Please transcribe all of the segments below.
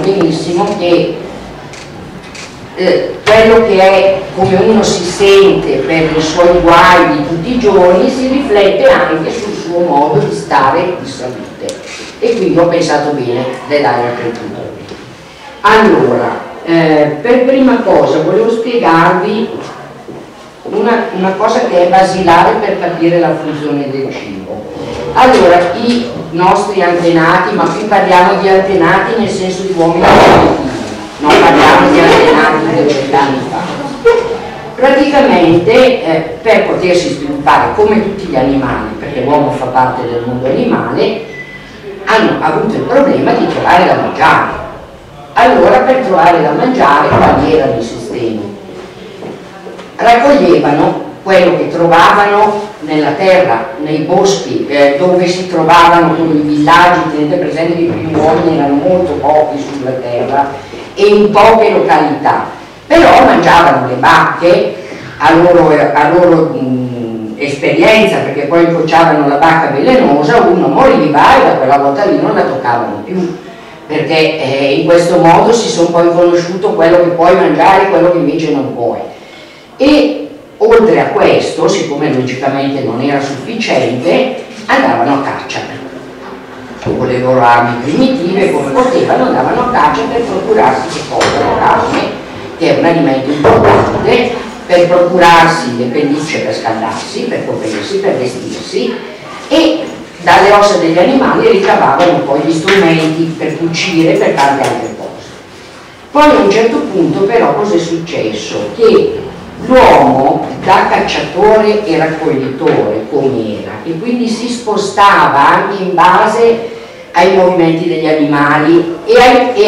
benissimo che quello che è come uno si sente per i suoi guai di tutti i giorni si riflette anche sul suo modo di stare di salute, e quindi ho pensato bene di dare anche il punto. Allora, per prima cosa volevo spiegarvi una cosa che è basilare per capire la funzione del cibo. Allora, i nostri antenati, ma qui parliamo di antenati nel senso di uomini primitivi, non parliamo di antenati di 20 anni fa. Praticamente per potersi sviluppare come tutti gli animali, perché l'uomo fa parte del mondo animale, hanno avuto il problema di trovare da mangiare. Allora, per trovare da mangiare, quali erano i sistemi? Raccoglievano quello che trovavano nella terra, nei boschi, dove si trovavano i villaggi. Tenete presente che i primi uomini erano molto pochi sulla terra e in poche località, però mangiavano le bacche a loro esperienza, perché poi incrociavano la bacca velenosa, uno moriva e da quella volta lì non la toccavano più, perché in questo modo si sono poi conosciuto quello che puoi mangiare e quello che invece non puoi. E oltre a questo, siccome logicamente non era sufficiente, andavano a caccia con le loro armi primitive, come potevano, andavano a caccia per procurarsi che cosa? La carne, che è un alimento importante, per procurarsi le pellicce per scaldarsi, per coprirsi, per vestirsi, e dalle ossa degli animali ricavavano poi gli strumenti per cucire, per tante altre cose. Poi a un certo punto però cosa è successo? Che l'uomo da cacciatore e raccoglitore com'era, e quindi si spostava anche in base ai movimenti degli animali e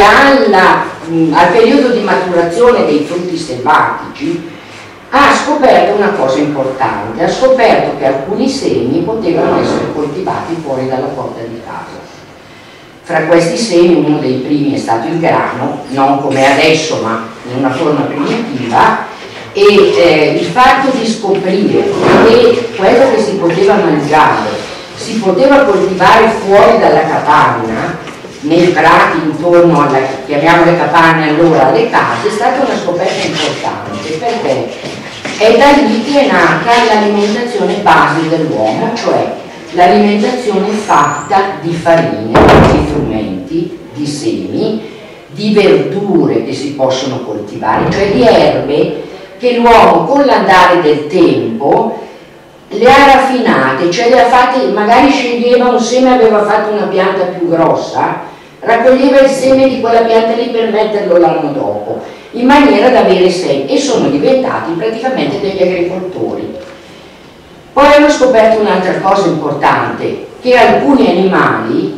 al periodo di maturazione dei frutti selvatici, ha scoperto una cosa importante: ha scoperto che alcuni semi potevano essere coltivati fuori dalla porta di casa. Fra questi semi uno dei primi è stato il grano, non come adesso ma in una forma primitiva, e il fatto di scoprire che quello che si poteva mangiare si poteva coltivare fuori dalla capanna, nei prati intorno alla, chiamiamole capanne allora, alle case, è stata una scoperta importante, perché è da lì che è nata l'alimentazione base dell'uomo, cioè l'alimentazione fatta di farine, di frumenti, di semi, di verdure che si possono coltivare, cioè di erbe che l'uomo con l'andare del tempo le ha raffinate, cioè le ha fatte, magari sceglieva un seme, aveva fatto una pianta più grossa, raccoglieva il seme di quella pianta lì per metterlo l'anno dopo, in maniera da avere semi, e sono diventati praticamente degli agricoltori. Poi hanno scoperto un'altra cosa importante, che alcuni animali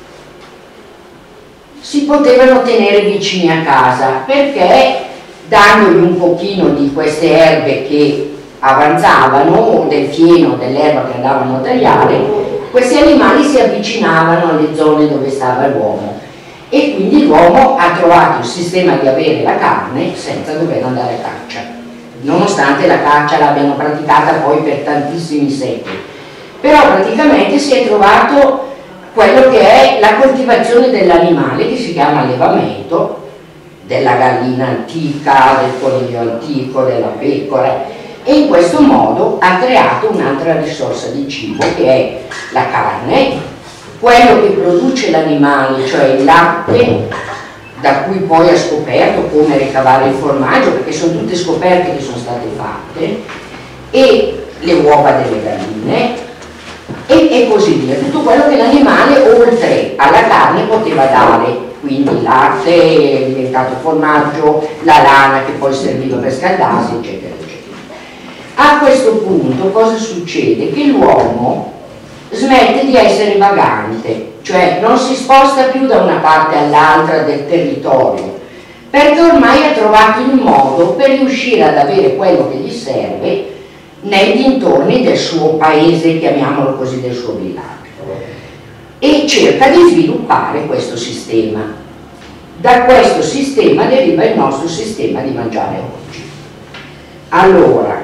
si potevano tenere vicini a casa, perché dandogli un pochino di queste erbe che avanzavano, o del fieno, dell'erba che andavano a tagliare, questi animali si avvicinavano alle zone dove stava l'uomo, e quindi l'uomo ha trovato il sistema di avere la carne senza dover andare a caccia, nonostante la caccia l'abbiano praticata poi per tantissimi secoli. Però praticamente si è trovato quello che è la coltivazione dell'animale, che si chiama allevamento, della gallina antica, del coniglio antico, della pecora, e in questo modo ha creato un'altra risorsa di cibo, che è la carne, quello che produce l'animale, cioè il latte, da cui poi ha scoperto come ricavare il formaggio, perché sono tutte scoperte che sono state fatte, e le uova delle galline, e così via, tutto quello che l'animale oltre alla carne poteva dare, quindi il latte è diventato formaggio, la lana che poi serviva per scaldarsi, eccetera eccetera. A questo punto cosa succede? Che l'uomo smette di essere vagante, cioè non si sposta più da una parte all'altra del territorio, perché ormai ha trovato il modo per riuscire ad avere quello che gli serve nei dintorni del suo paese, chiamiamolo così, del suo villaggio, e cerca di sviluppare questo sistema. Da questo sistema deriva il nostro sistema di mangiare oggi. Allora,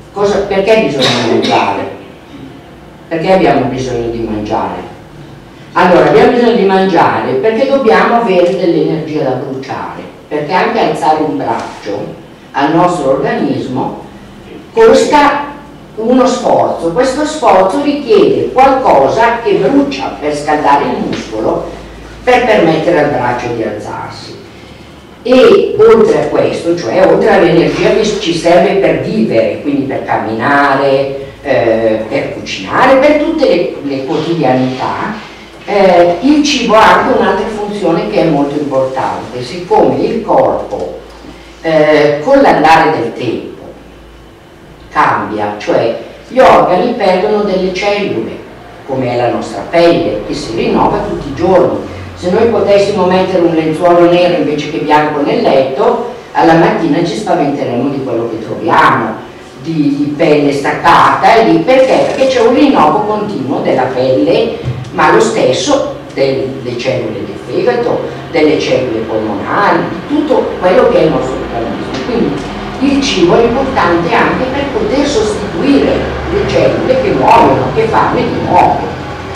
perché bisogna mangiare? Perché abbiamo bisogno di mangiare? Allora, abbiamo bisogno di mangiare perché dobbiamo avere dell'energia da bruciare, perché anche alzare un braccio al nostro organismo costa uno sforzo. Questo sforzo richiede qualcosa che brucia per scaldare il muscolo per permettere al braccio di alzarsi. E oltre a questo, cioè oltre all'energia che ci serve per vivere, quindi per camminare, per cucinare, per tutte le quotidianità, il cibo ha anche un'altra funzione che è molto importante. Siccome il corpo con l'andare del tempo cambia, cioè gli organi perdono delle cellule, come è la nostra pelle, che si rinnova tutti i giorni. Se noi potessimo mettere un lenzuolo nero invece che bianco nel letto, alla mattina ci spaventeremmo di quello che troviamo, di pelle staccata, perché? Perché c'è un rinnovo continuo della pelle, ma lo stesso delle cellule del fegato, delle cellule polmonari, di tutto quello che è il nostro organismo. Quindi il cibo è importante anche per poter sostituire le cellule che muoiono, che fanno di nuovo.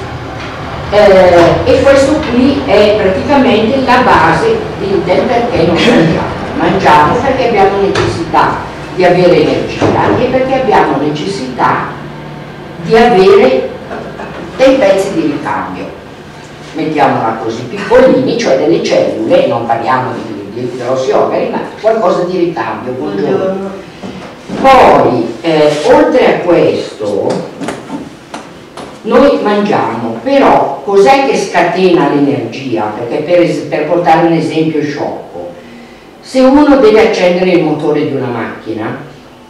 E questo qui è praticamente la base del perché non mangiamo. Mangiamo perché abbiamo necessità di avere energia e perché abbiamo necessità di avere dei pezzi di ricambio, mettiamola così, piccolini, cioè delle cellule, non parliamo di grossi organi, ma qualcosa di ricambio. Buongiorno. Poi, oltre a questo, noi mangiamo, però cos'è che scatena l'energia? Perché per portare un esempio sciocco, se uno deve accendere il motore di una macchina,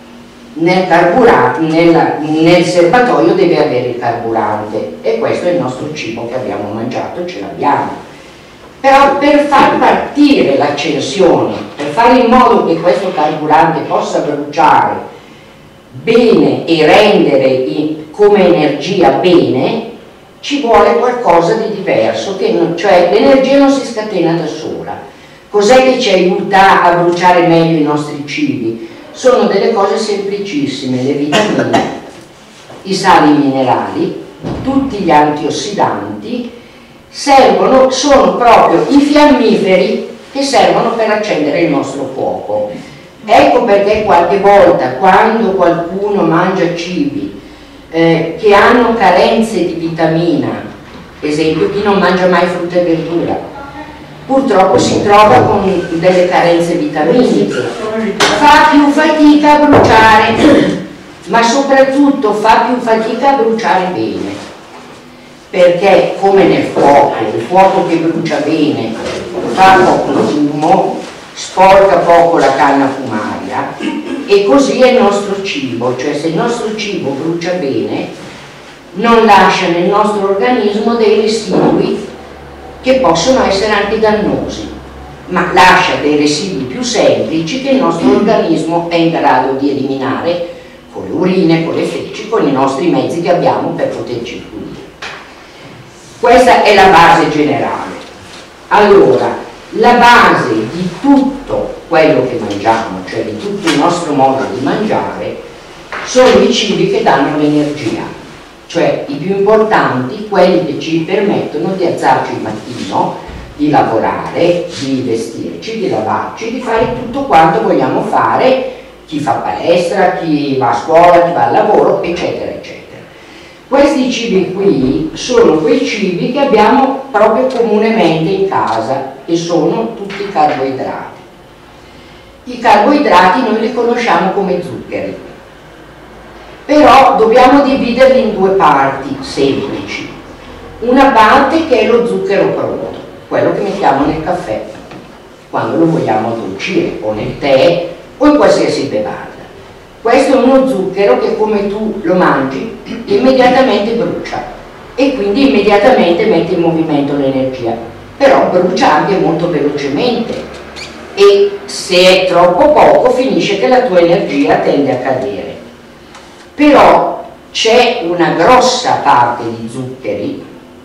nel serbatoio deve avere il carburante, e questo è il nostro cibo che abbiamo mangiato, ce l'abbiamo. Però per far partire l'accensione, per fare in modo che questo carburante possa bruciare bene e rendere come energia bene, ci vuole qualcosa di diverso, cioè l'energia non si scatena da sola. Cos'è che ci aiuta a bruciare meglio i nostri cibi? Sono delle cose semplicissime: le vitamine, i sali minerali, tutti gli antiossidanti sono proprio i fiammiferi che servono per accendere il nostro fuoco. Ecco perché qualche volta, quando qualcuno mangia cibi che hanno carenze di vitamina, esempio chi non mangia mai frutta e verdura, purtroppo si trova con delle carenze vitaminiche, fa più fatica a bruciare, ma soprattutto fa più fatica a bruciare bene, perché come nel fuoco, il fuoco che brucia bene fa poco fumo, sporca poco la canna fumaria, e così è il nostro cibo, cioè se il nostro cibo brucia bene non lascia nel nostro organismo dei residui che possono essere anche dannosi, ma lascia dei residui più semplici che il nostro organismo è in grado di eliminare con le urine, con le feci, con i nostri mezzi che abbiamo per poterci pulire. Questa è la base generale. Allora, la base di tutto quello che mangiamo, cioè di tutto il nostro modo di mangiare, sono i cibi che danno l'energia, cioè i più importanti, quelli che ci permettono di alzarci il mattino, di lavorare, di vestirci, di lavarci, di fare tutto quanto vogliamo fare, chi fa palestra, chi va a scuola, chi va al lavoro, eccetera, eccetera. Questi cibi qui sono quei cibi che abbiamo proprio comunemente in casa, e sono tutti i carboidrati. I carboidrati noi li conosciamo come zuccheri, però dobbiamo dividerli in due parti semplici. Una parte che è lo zucchero prodotto, quello che mettiamo nel caffè quando lo vogliamo addolcire, o nel tè o in qualsiasi bevanda. Questo è uno zucchero che, come tu lo mangi, immediatamente brucia e quindi immediatamente mette in movimento l'energia, però brucia anche molto velocemente, e se è troppo poco finisce che la tua energia tende a cadere. Però c'è una grossa parte di zuccheri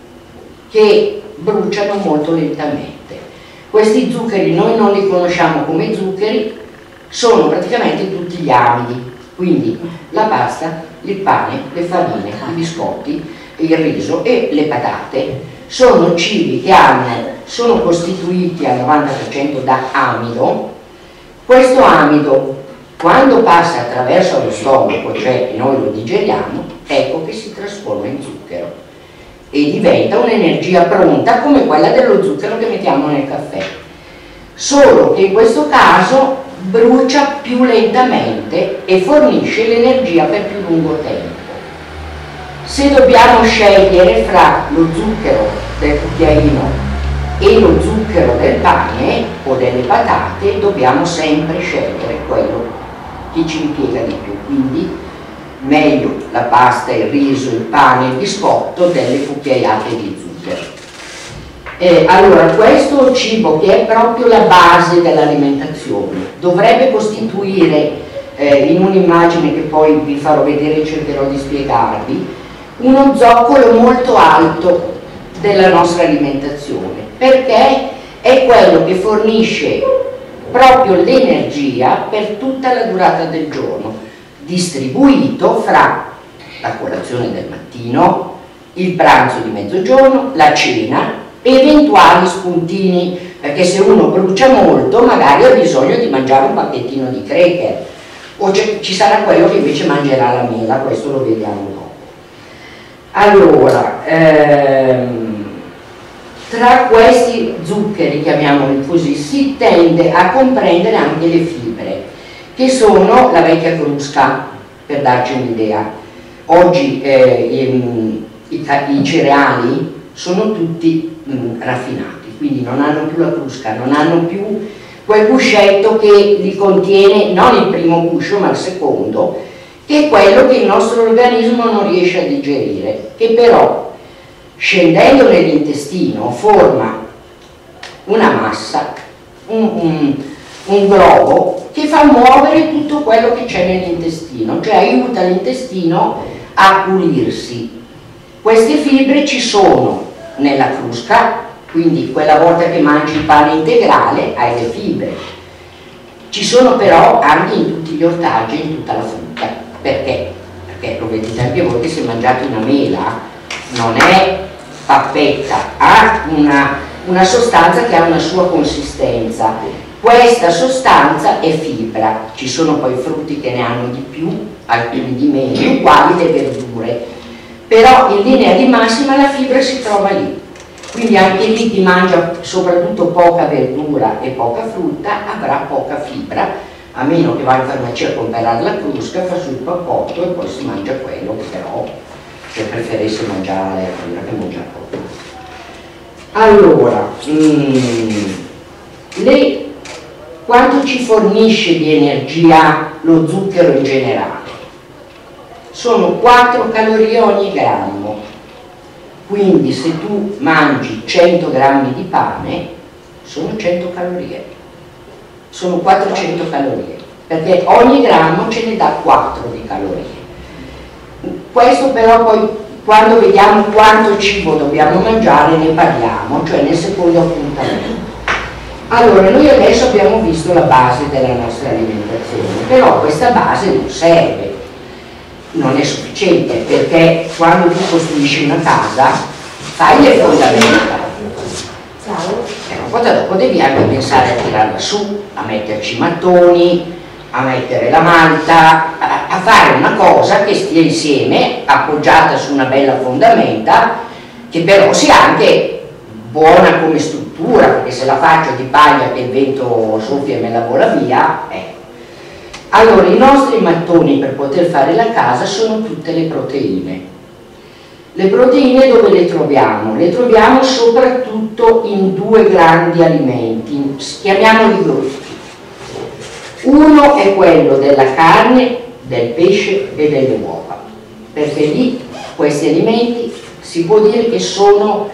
che bruciano molto lentamente. Questi zuccheri noi non li conosciamo come zuccheri, sono praticamente tutti gli amidi, quindi la pasta, il pane, le farine, i biscotti, il riso e le patate sono cibi che sono costituiti al 90% da amido. Questo amido, quando passa attraverso lo stomaco, cioè noi lo digeriamo, ecco che si trasforma in zucchero e diventa un'energia pronta come quella dello zucchero che mettiamo nel caffè, solo che in questo caso brucia più lentamente e fornisce l'energia per più lungo tempo. Se dobbiamo scegliere fra lo zucchero del cucchiaino e lo zucchero del pane o delle patate, dobbiamo sempre scegliere quello che ci impiega di più, quindi meglio la pasta, il riso, il pane, il biscotto delle cucchiaiate di zucchero. Allora, questo cibo, che è proprio la base dell'alimentazione, dovrebbe costituire, in un'immagine che poi vi farò vedere e cercherò di spiegarvi, uno zoccolo molto alto della nostra alimentazione, perché è quello che fornisce proprio l'energia per tutta la durata del giorno, distribuito fra la colazione del mattino, il pranzo di mezzogiorno, la cena, eventuali spuntini, perché se uno brucia molto magari ha bisogno di mangiare un pacchettino di cracker, o ci sarà quello che invece mangerà la mela, questo lo vediamo dopo. Allora, tra questi zuccheri, chiamiamoli così, si tende a comprendere anche le fibre, che sono la vecchia crusca, per darci un'idea. Oggi i cereali sono tutti raffinati, quindi non hanno più la crusca, non hanno più quel guscetto che li contiene, non il primo guscio ma il secondo, che è quello che il nostro organismo non riesce a digerire, che però scendendo nell'intestino forma una massa, un globo che fa muovere tutto quello che c'è nell'intestino, cioè aiuta l'intestino a pulirsi. Queste fibre ci sono nella crusca, quindi quella volta che mangi il pane integrale hai le fibre. Ci sono però anche in tutti gli ortaggi e in tutta la frutta. Perché? Perché lo vedete anche voi che se mangiate una mela non è pappetta, ha una sostanza che ha una sua consistenza. Questa sostanza è fibra. Ci sono poi frutti che ne hanno di più, alcuni di meno, quali le verdure, però in linea di massima la fibra si trova lì. Quindi anche lì chi mangia soprattutto poca verdura e poca frutta avrà poca fibra, a meno che va in farmacia a comprare la crusca, fa sul pappotto e poi si mangia quello, che però se preferisse mangiare la verdura che mangia poco. Allora, quanto ci fornisce di energia lo zucchero in generale? Sono 4 calorie ogni grammo, quindi se tu mangi 100 grammi di pane sono 100 calorie, sono 400 calorie, perché ogni grammo ce ne dà 4 di calorie. Questo però poi quando vediamo quanto cibo dobbiamo mangiare ne parliamo, cioè nel secondo appuntamento. Allora, noi adesso abbiamo visto la base della nostra alimentazione, però questa base non serve, non è sufficiente, perché quando tu costruisci una casa fai le fondamenta, poi dopo devi anche pensare a tirarla su, a metterci i mattoni, a mettere la malta, a fare una cosa che stia insieme, appoggiata su una bella fondamenta, che però sia anche buona come struttura, perché se la faccio di paglia che il vento soffia e me la vola via, Allora, i nostri mattoni per poter fare la casa sono tutte le proteine. Le proteine dove le troviamo? Le troviamo soprattutto in 2 grandi alimenti, chiamiamoli gruppi. Uno è quello della carne, del pesce e delle uova, perché lì questi alimenti si può dire che sono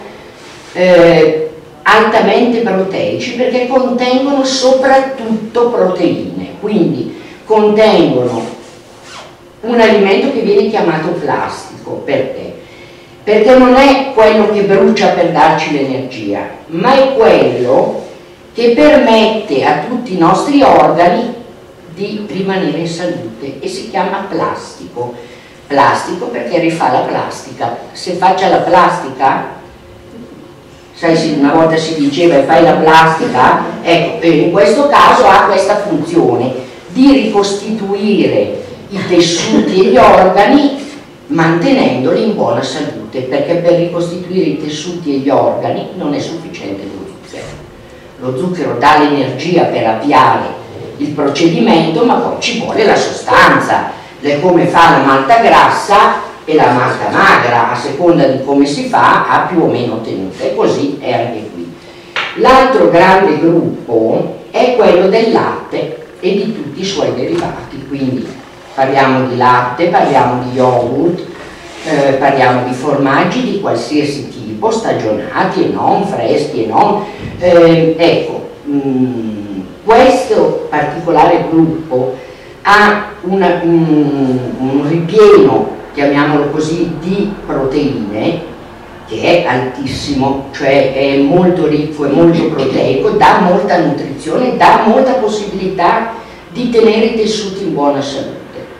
altamente proteici, perché contengono soprattutto proteine, quindi contengono un alimento che viene chiamato plastico. Perché? Perché non è quello che brucia per darci l'energia, ma è quello che permette a tutti i nostri organi di rimanere in salute, e si chiama plastico. Plastico perché rifà la plastica. Se faccia la plastica sai, una volta si diceva fai la plastica, ecco, in questo caso ha questa funzione di ricostituire i tessuti e gli organi mantenendoli in buona salute, perché per ricostituire i tessuti e gli organi non è sufficiente lo zucchero. Lo zucchero dà l'energia per avviare il procedimento, ma poi ci vuole la sostanza, come fa la malta grassa e la malta magra, a seconda di come si fa ha più o meno tenuta, e così è anche qui. L'altro grande gruppo è quello del latte e di tutti i suoi derivati, quindi parliamo di latte, parliamo di yogurt, parliamo di formaggi di qualsiasi tipo, stagionati e non, freschi e non. Ecco, questo particolare gruppo ha un ripieno, chiamiamolo così, di proteine che è altissimo, cioè è molto ricco, è molto proteico, dà molta nutrizione, dà molta possibilità di tenere i tessuti in buona salute.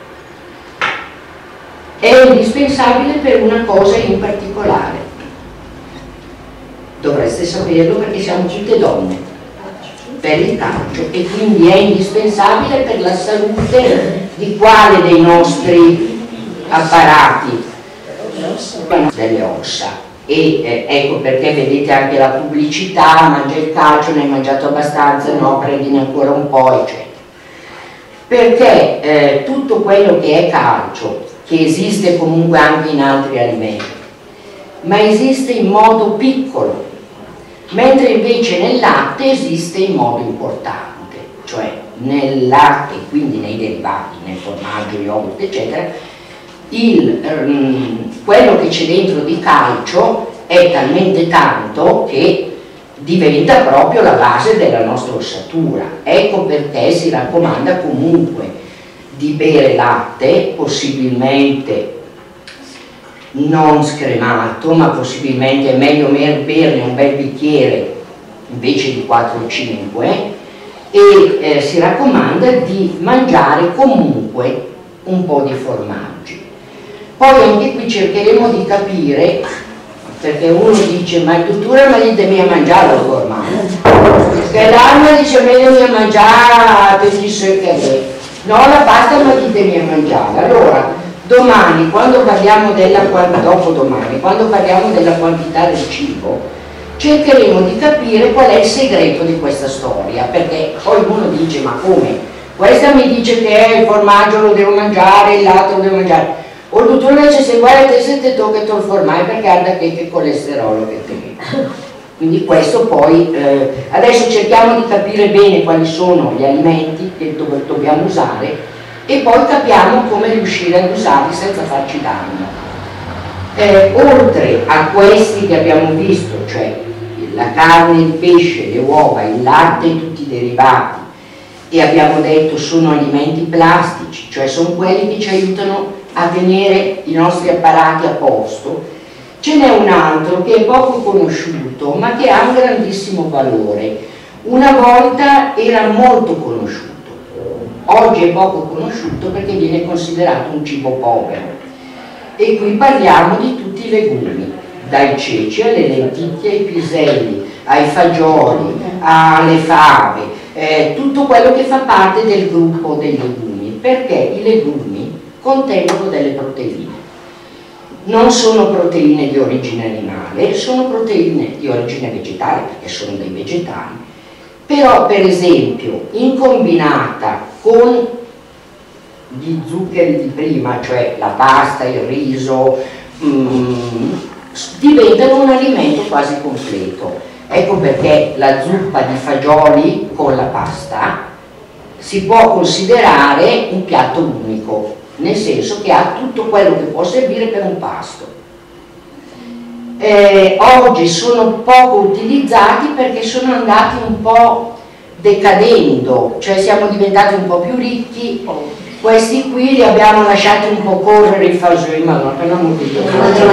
È indispensabile per una cosa in particolare, dovreste saperlo perché siamo tutte donne, per il calcio, e quindi è indispensabile per la salute di quale dei nostri apparati? Delle ossa. E ecco perché vedete anche la pubblicità: mangia il calcio, ne hai mangiato abbastanza, no, prendine ancora un po', eccetera. Perché tutto quello che è calcio, che esiste comunque anche in altri alimenti, ma esiste in modo piccolo, mentre invece nel latte esiste in modo importante, cioè nel latte, quindi nei derivati, nel formaggio, yogurt, eccetera, quello che c'è dentro di calcio è talmente tanto che diventa proprio la base della nostra ossatura. Ecco perché si raccomanda comunque di bere latte, possibilmente non scremato, ma possibilmente è meglio berne un bel bicchiere invece di 4 o 5, e si raccomanda di mangiare comunque un po' di formaggi. Poi anche qui cercheremo di capire, perché uno dice: ma il dottore mi deve mangiare il formaggio, perché l'altra dice mi deve mangiare no, la pasta mi deve mangiare. Allora domani, quando parliamo dopodomani, quando parliamo della quantità del cibo, cercheremo di capire qual è il segreto di questa storia, perché poi uno dice: ma come? Questa mi dice che il formaggio lo devo mangiare, il latte lo devo mangiare. O il dottore dice: se guarda te se ti tocca il formaggi perché guarda che colesterolo che ti mette. Quindi questo poi, adesso cerchiamo di capire bene quali sono gli alimenti che dobbiamo usare e poi capiamo come riuscire ad usarli senza farci danno. Oltre a questi che abbiamo visto, cioè la carne, il pesce, le uova, il latte e tutti i derivati, e abbiamo detto sono alimenti plastici, cioè sono quelli che ci aiutano a tenere i nostri apparati a posto, ce n'è un altro che è poco conosciuto ma che ha un grandissimo valore. Una volta era molto conosciuto, oggi è poco conosciuto perché viene considerato un cibo povero, e qui parliamo di tutti i legumi, dai ceci alle lenticchie, ai piselli, ai fagioli, alle fave, tutto quello che fa parte del gruppo dei legumi, perché i legumi contengono delle proteine. Non sono proteine di origine animale, sono proteine di origine vegetale perché sono dei vegetali, però per esempio in combinata con gli zuccheri di prima, cioè la pasta, il riso, diventano un alimento quasi completo. Ecco perché la zuppa di fagioli con la pasta si può considerare un piatto unico, nel senso che ha tutto quello che può servire per un pasto. Oggi sono poco utilizzati perché sono andati un po' decadendo, cioè siamo diventati un po' più ricchi. Questi qui li abbiamo lasciati un po' correre i fagioli, ma no, non ho detto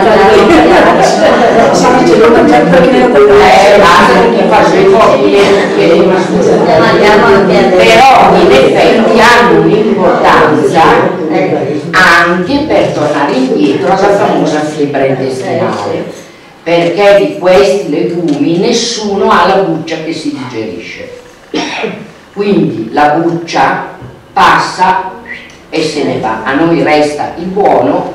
però in effetti hanno un'importanza anche per tornare indietro alla famosa fibra intestinale, perché di questi legumi nessuno ha la buccia che si digerisce, quindi la buccia passa e se ne va, a noi resta il buono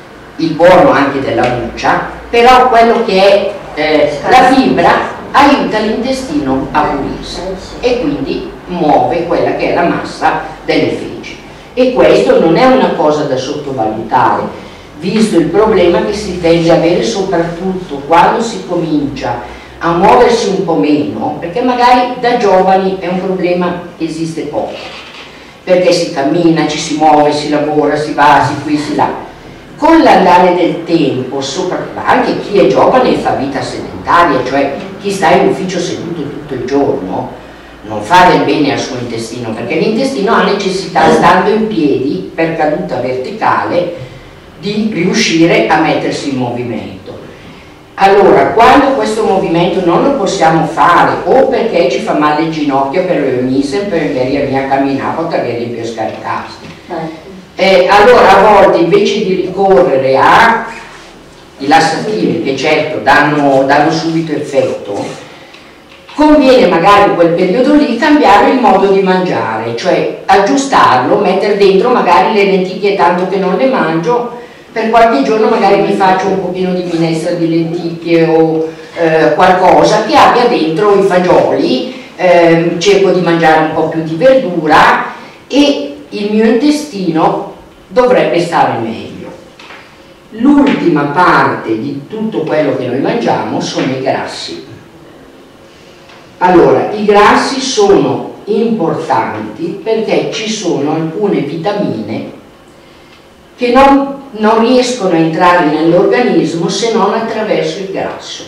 anche della buccia, però quello che è la fibra aiuta l'intestino a pulirsi e quindi muove quella che è la massa delle feci, e questo non è una cosa da sottovalutare, visto il problema che si tende a avere soprattutto quando si comincia a muoversi un po' meno, perché magari da giovani è un problema che esiste poco, perché si cammina, ci si muove, si lavora, si va, si qui, si là. Con l'andare del tempo, soprattutto anche chi è giovane e fa vita sedentaria, cioè chi sta in ufficio seduto tutto il giorno, non fa del bene al suo intestino, perché l'intestino ha necessità, stando in piedi per caduta verticale, di riuscire a mettersi in movimento. Allora, quando questo movimento non lo possiamo fare, o perché ci fa male il ginocchio per le misen, per mia camminata, perché di più scaricasti, allora a volte invece di ricorrere ai lassativi, che certo danno subito effetto, conviene magari in quel periodo lì cambiare il modo di mangiare, cioè aggiustarlo, mettere dentro magari le lenticchie, tanto che non le mangio, per qualche giorno magari mi faccio un pochino di minestra di lenticchie o qualcosa che abbia dentro i fagioli, cerco di mangiare un po' più di verdura e il mio intestino dovrebbe stare meglio. L'ultima parte di tutto quello che noi mangiamo sono i grassi. Allora, i grassi sono importanti perché ci sono alcune vitamine che non riescono a entrare nell'organismo se non attraverso il grasso,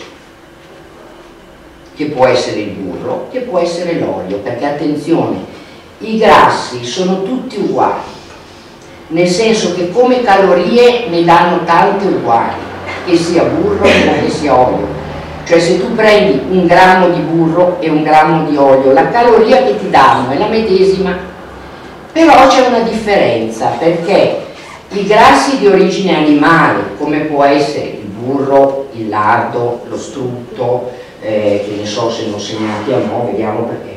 che può essere il burro, che può essere l'olio, perché attenzione, i grassi sono tutti uguali, nel senso che come calorie ne danno tante uguali, che sia burro o che sia olio. Cioè se tu prendi 1 grammo di burro e 1 grammo di olio, la caloria che ti danno è la medesima, però c'è una differenza, perché i grassi di origine animale, come può essere il burro, il lardo, lo strutto, che ne so se non segnati a mo', vediamo perché,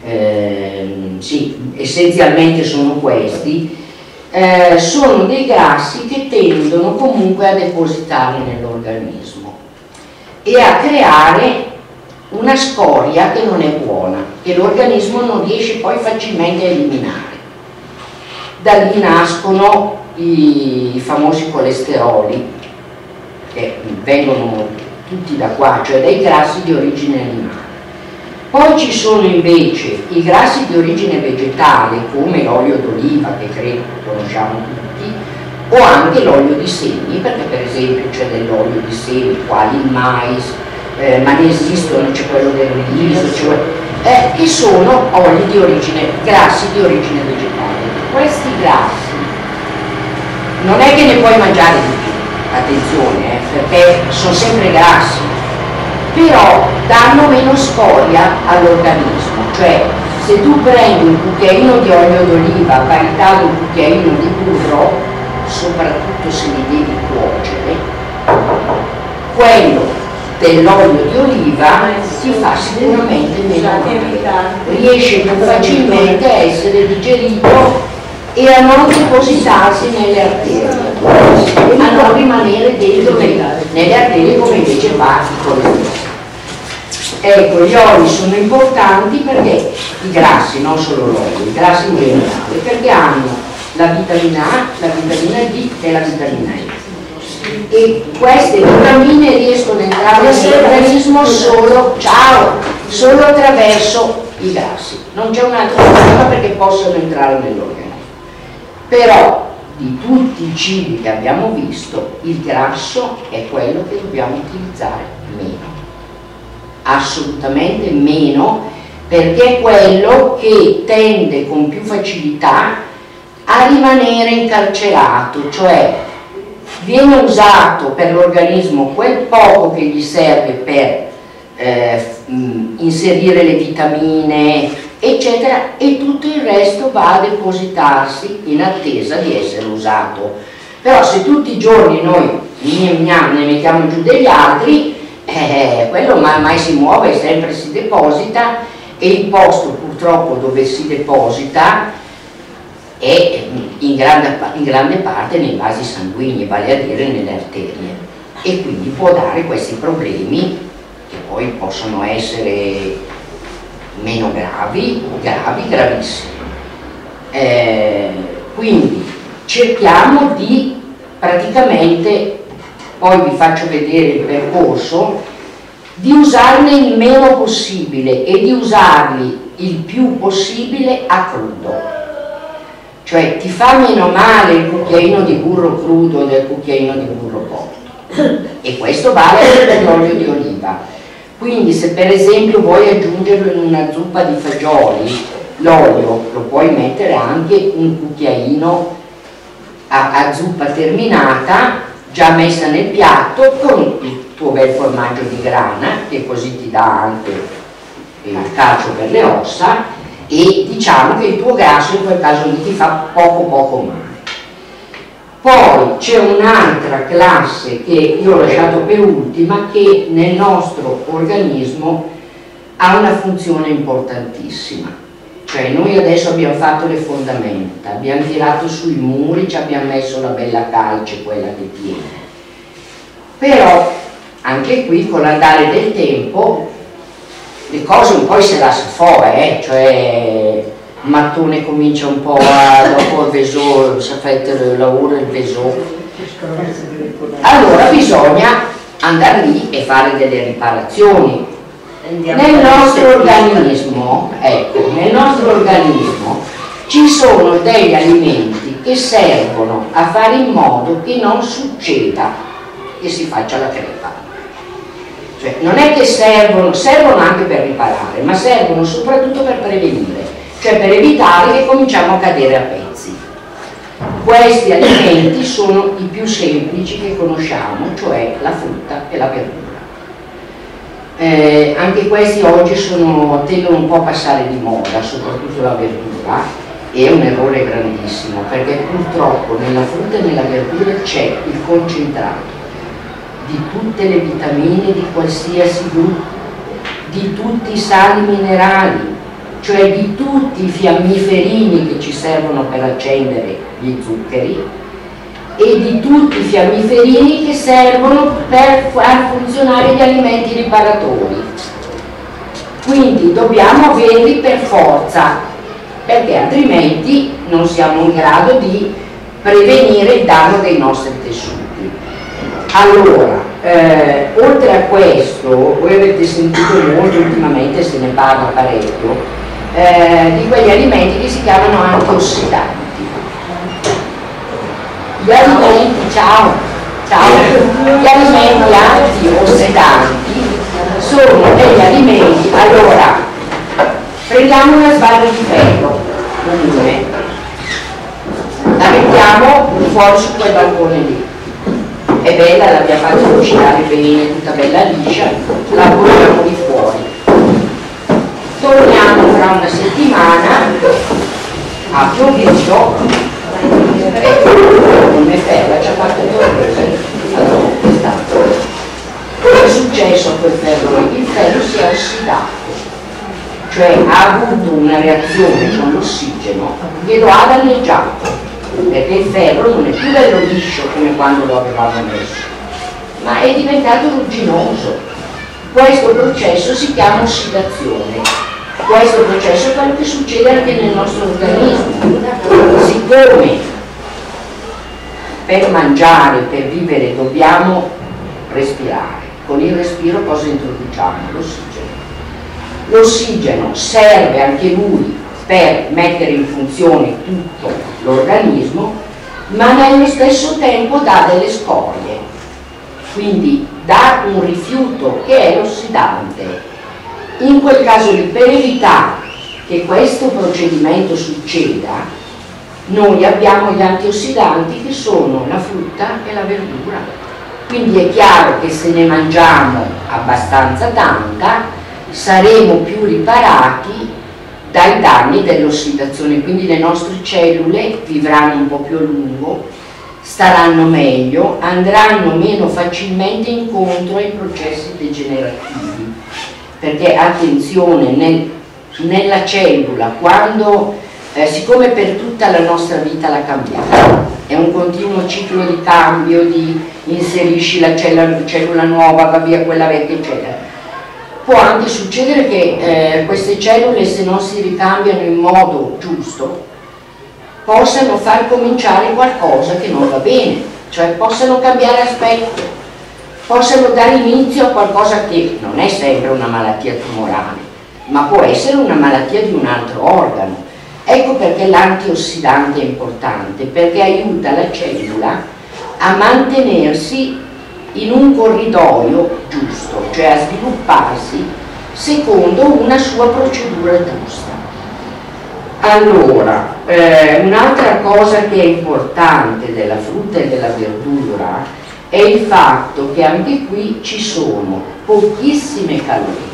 sì, essenzialmente sono questi, sono dei grassi che tendono comunque a depositare nell'organismo e a creare una scoria che non è buona, che l'organismo non riesce poi facilmente a eliminare. Da lì nascono i famosi colesteroli, che vengono tutti da qua, cioè dai grassi di origine animale. Poi ci sono invece i grassi di origine vegetale, come l'olio d'oliva, che credo conosciamo tutti, o anche l'olio di semi, perché per esempio c'è dell'olio di semi, quali il mais, ma ne esistono, c'è quello del riso, che sono oli di origine, grassi di origine vegetale. Questi grassi non è che ne puoi mangiare di più, attenzione, perché sono sempre grassi, però danno meno scoria all'organismo, cioè se tu prendi un cucchiaino di olio d'oliva a parità di un cucchiaino di burro, soprattutto se li devi cuocere, quello dell'olio di oliva ti fa sicuramente meno male, riesce più facilmente a essere digerito e a non depositarsi nelle arterie, a non rimanere dentro nelle arterie come invece fa il colesterolo. Ecco, gli oli sono importanti perché i grassi, non solo l'olio, i grassi in generale, perché hanno la vitamina A, la vitamina D e la vitamina E. E queste vitamine riescono ad entrare nell'organismo solo attraverso i grassi. Non c'è un altro motivo perché possono entrare nell'organismo. Però di tutti i cibi che abbiamo visto, il grasso è quello che dobbiamo utilizzare meno. Assolutamente meno, perché è quello che tende con più facilità a rimanere incarcerato, cioè viene usato per l'organismo quel poco che gli serve per inserire le vitamine eccetera, e tutto il resto va a depositarsi in attesa di essere usato. Però se tutti i giorni noi ne mettiamo giù degli altri, quello mai si muove, sempre si deposita, e il posto purtroppo dove si deposita è in grande parte nei vasi sanguigni, vale a dire nelle arterie, e quindi può dare questi problemi che poi possono essere meno gravi, gravissimi. Quindi cerchiamo di praticamente, poi vi faccio vedere il percorso, di usarne il meno possibile e di usarli il più possibile a crudo. Cioè ti fa meno male il cucchiaino di burro crudo del cucchiaino di burro cotto, e questo vale per l'olio di oliva. Quindi se per esempio vuoi aggiungerlo in una zuppa di fagioli, l'olio lo puoi mettere anche un cucchiaino a zuppa terminata, già messa nel piatto, con il tuo bel formaggio di grana, che così ti dà anche il calcio per le ossa, e diciamo che il tuo grasso in quel caso lì ti fa poco male. Poi c'è un'altra classe che io ho lasciato per ultima, che nel nostro organismo ha una funzione importantissima. Cioè noi adesso abbiamo fatto le fondamenta, abbiamo tirato sui muri, ci abbiamo messo la bella calce, quella che tiene. Però anche qui con l'andare del tempo le cose un po' se la si fa, cioè il mattone comincia un po' dopo il veso, sapete il lavoro il veso. Allora bisogna andare lì e fare delle riparazioni. Nel nostro organismo, nel nostro organismo ci sono degli alimenti che servono a fare in modo che non succeda che si faccia la crepa. Cioè non è che servono anche per riparare, ma servono soprattutto per prevenire, cioè per evitare che cominciamo a cadere a pezzi. Questi alimenti sono i più semplici che conosciamo, cioè la frutta e la verdura. Anche questi oggi tendono un po' a passare di moda, soprattutto la verdura, e è un errore grandissimo, perché purtroppo nella frutta e nella verdura c'è il concentrato di tutte le vitamine di qualsiasi gruppo, di tutti i sali minerali, cioè di tutti i fiammiferini che ci servono per accendere gli zuccheri, e di tutti i fiammiferini che servono per far funzionare gli alimenti riparatori. Quindi dobbiamo averli per forza, perché altrimenti non siamo in grado di prevenire il danno dei nostri tessuti. Allora, oltre a questo, voi avete sentito molto ultimamente, se ne parla parecchio, di quegli alimenti che si chiamano antiossidanti. Gli alimenti, gli alimenti antiossidanti sono degli alimenti. Allora, prendiamo una sbarra di ferro comune, la mettiamo fuori su quel balcone lì, è bella, l'abbiamo fatta cucinare bene, tutta bella liscia, la portiamo di fuori, torniamo fra una settimana a piovuto. Come ferro ci ha fatto tornare. Allora, cosa è successo a quel ferro? Il ferro si è ossidato, cioè ha avuto una reazione con l'ossigeno che lo ha danneggiato, perché il ferro non è più bello liscio come quando lo avevamo messo, ma è diventato rugginoso. Questo processo si chiama ossidazione. Questo processo è quello che succede anche nel nostro organismo. Siccome per mangiare, per vivere dobbiamo respirare, con il respiro cosa introduciamo? L'ossigeno. L'ossigeno serve anche lui per mettere in funzione tutto l'organismo, ma nello stesso tempo dà delle scorie, quindi dà un rifiuto che è l'ossidante. In quel caso lì, per evitare che questo procedimento succeda, noi abbiamo gli antiossidanti che sono la frutta e la verdura. Quindi è chiaro che se ne mangiamo abbastanza tanta saremo più riparati dai danni dell'ossidazione, quindi le nostre cellule vivranno un po' più a lungo staranno meglio, andranno meno facilmente incontro ai processi degenerativi, perché attenzione, nella cellula, quando siccome per tutta la nostra vita la cambiamo, è un continuo ciclo di cambio, di inserisci la cellula nuova, va via quella vecchia, eccetera. Può anche succedere che queste cellule, se non si ricambiano in modo giusto, possano far cominciare qualcosa che non va bene, cioè possano cambiare aspetto, possano dare inizio a qualcosa che non è sempre una malattia tumorale, ma può essere una malattia di un altro organo. Ecco perché l'antiossidante è importante, perché aiuta la cellula a mantenersi in un corridoio giusto, cioè a svilupparsi secondo una sua procedura giusta. Allora, un'altra cosa che è importante della frutta e della verdura è il fatto che anche qui ci sono pochissime calorie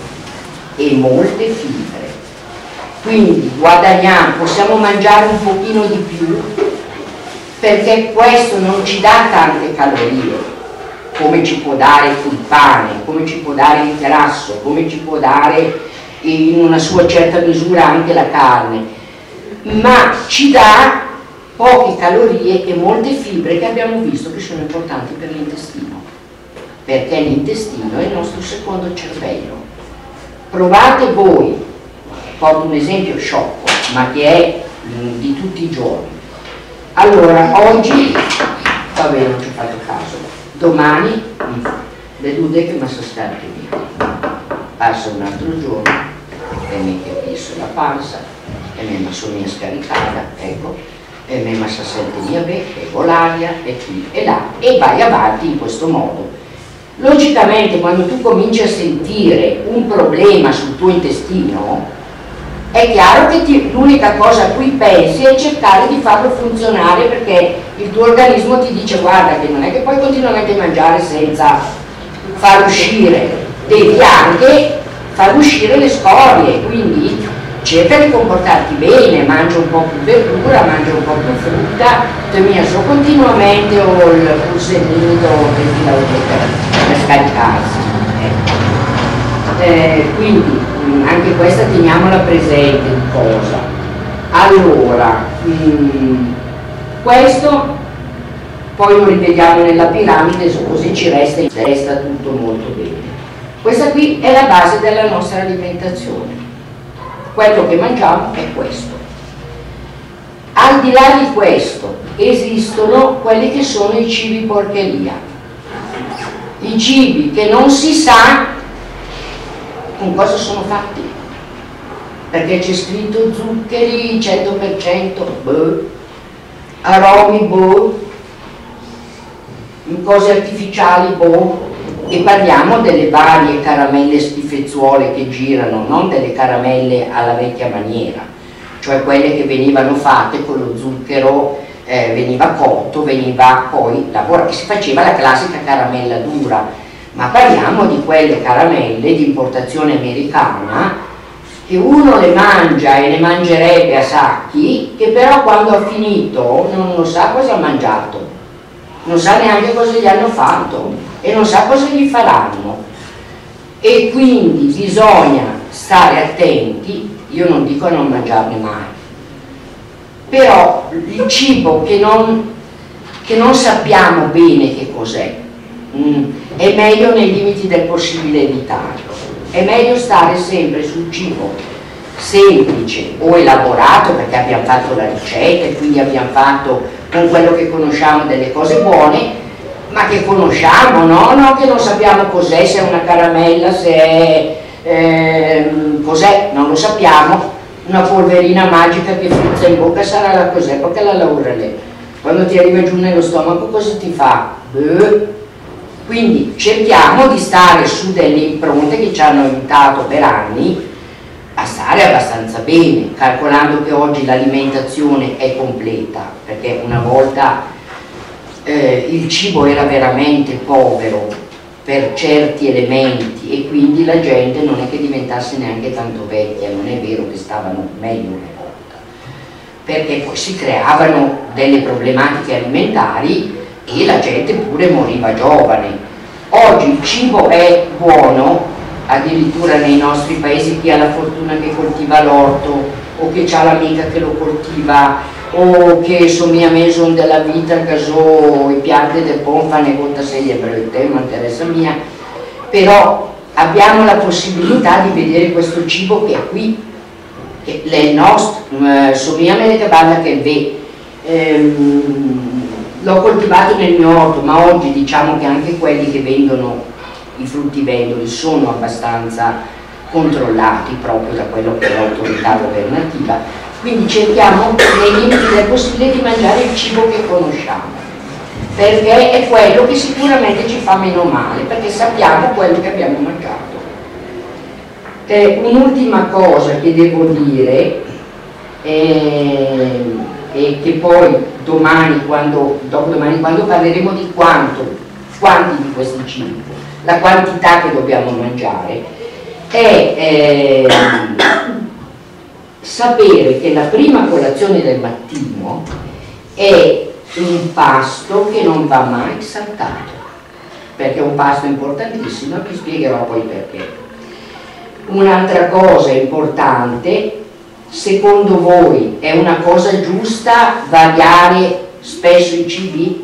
e molte fibre. Quindi guadagniamo, possiamo mangiare un pochino di più, perché questo non ci dà tante calorie, come ci può dare il pane, come ci può dare il grasso, come ci può dare in una sua certa misura anche la carne, ma ci dà poche calorie e molte fibre che abbiamo visto che sono importanti per l'intestino, perché l'intestino è il nostro secondo cervello. Provate voi, porto un esempio sciocco, ma che è di tutti i giorni. Allora, oggi, vabbè, non ci ho fatto caso, domani, vedute che mi sono stati via. Passa un altro giorno e mi capisco la panza, e mi sono scaricata, ecco, e mi si sente mia bene, bevo l'aria, e qui e là, e vai avanti in questo modo. Logicamente, quando tu cominci a sentire un problema sul tuo intestino, è chiaro che l'unica cosa a cui pensi è cercare di farlo funzionare, perché il tuo organismo ti dice guarda che non è che puoi continuamente mangiare senza far uscire, devi anche far uscire le scorie, quindi cerca di comportarti bene, mangia un po' più verdura, mangia un po' più frutta, so continuamente o il pulsellino per scaricarsi. Quindi anche questa teniamola presente di cosa. Allora, questo poi lo rivediamo nella piramide, così ci resta tutto molto bene. Questa qui è la base della nostra alimentazione, quello che mangiamo è questo. Al di là di questo esistono quelli che sono i cibi porcheria, i cibi che non si sa con cosa sono fatti, perché c'è scritto zuccheri 100%, aromi, cose artificiali, e parliamo delle varie caramelle schifezzuole che girano, non delle caramelle alla vecchia maniera, cioè quelle che venivano fatte con lo zucchero, veniva cotto, veniva poi lavorato, si faceva la classica caramella dura. Ma parliamo di quelle caramelle di importazione americana che uno le mangia e ne mangerebbe a sacchi, che però quando ha finito non lo sa cosa ha mangiato, non sa neanche cosa gli hanno fatto e non sa cosa gli faranno. E quindi bisogna stare attenti, io non dico a non mangiarne mai, però il cibo che non sappiamo bene che cos'è, è meglio nei limiti del possibile evitarlo. È meglio stare sempre sul cibo semplice o elaborato, perché abbiamo fatto la ricetta e quindi abbiamo fatto con quello che conosciamo delle cose buone, ma che conosciamo, no che non sappiamo cos'è, se è una caramella, se è cos'è, non lo sappiamo. Una polverina magica che frizza in bocca sarà la cos'è, perché la laurele quando ti arriva giù nello stomaco cosa ti fa? Quindi cerchiamo di stare su delle impronte che ci hanno aiutato per anni a stare abbastanza bene, calcolando che oggi l'alimentazione è completa, perché una volta il cibo era veramente povero per certi elementi e quindi la gente non è che diventasse neanche tanto vecchia, non è vero che stavano meglio una volta. perché poi si creavano delle problematiche alimentari e la gente pure moriva giovane. Oggi il cibo è buono, addirittura nei nostri paesi chi ha la fortuna che coltiva l'orto o che ha l'amica che lo coltiva o che somiglia meso della vita che so i piante del pon fanno conta se gli ebrei te non interessa mia, però abbiamo la possibilità di vedere questo cibo che è qui, che è il nostro, somiglia me che balla che l'ho coltivato nel mio orto, ma oggi diciamo che anche quelli che vendono i frutti vendoli sono abbastanza controllati proprio da quello che è l'autorità governativa, quindi cerchiamo nei limiti del possibile di mangiare il cibo che conosciamo, perché è quello che sicuramente ci fa meno male, perché sappiamo quello che abbiamo mangiato. Un'ultima cosa che devo dire e che poi dopodomani quando parleremo di quanti di questi cibi, la quantità che dobbiamo mangiare, è sapere che la prima colazione del mattino è un pasto che non va mai saltato, perché è un pasto importantissimo, vi spiegherò poi perché. Un'altra cosa importante, secondo voi è una cosa giusta variare spesso i cibi?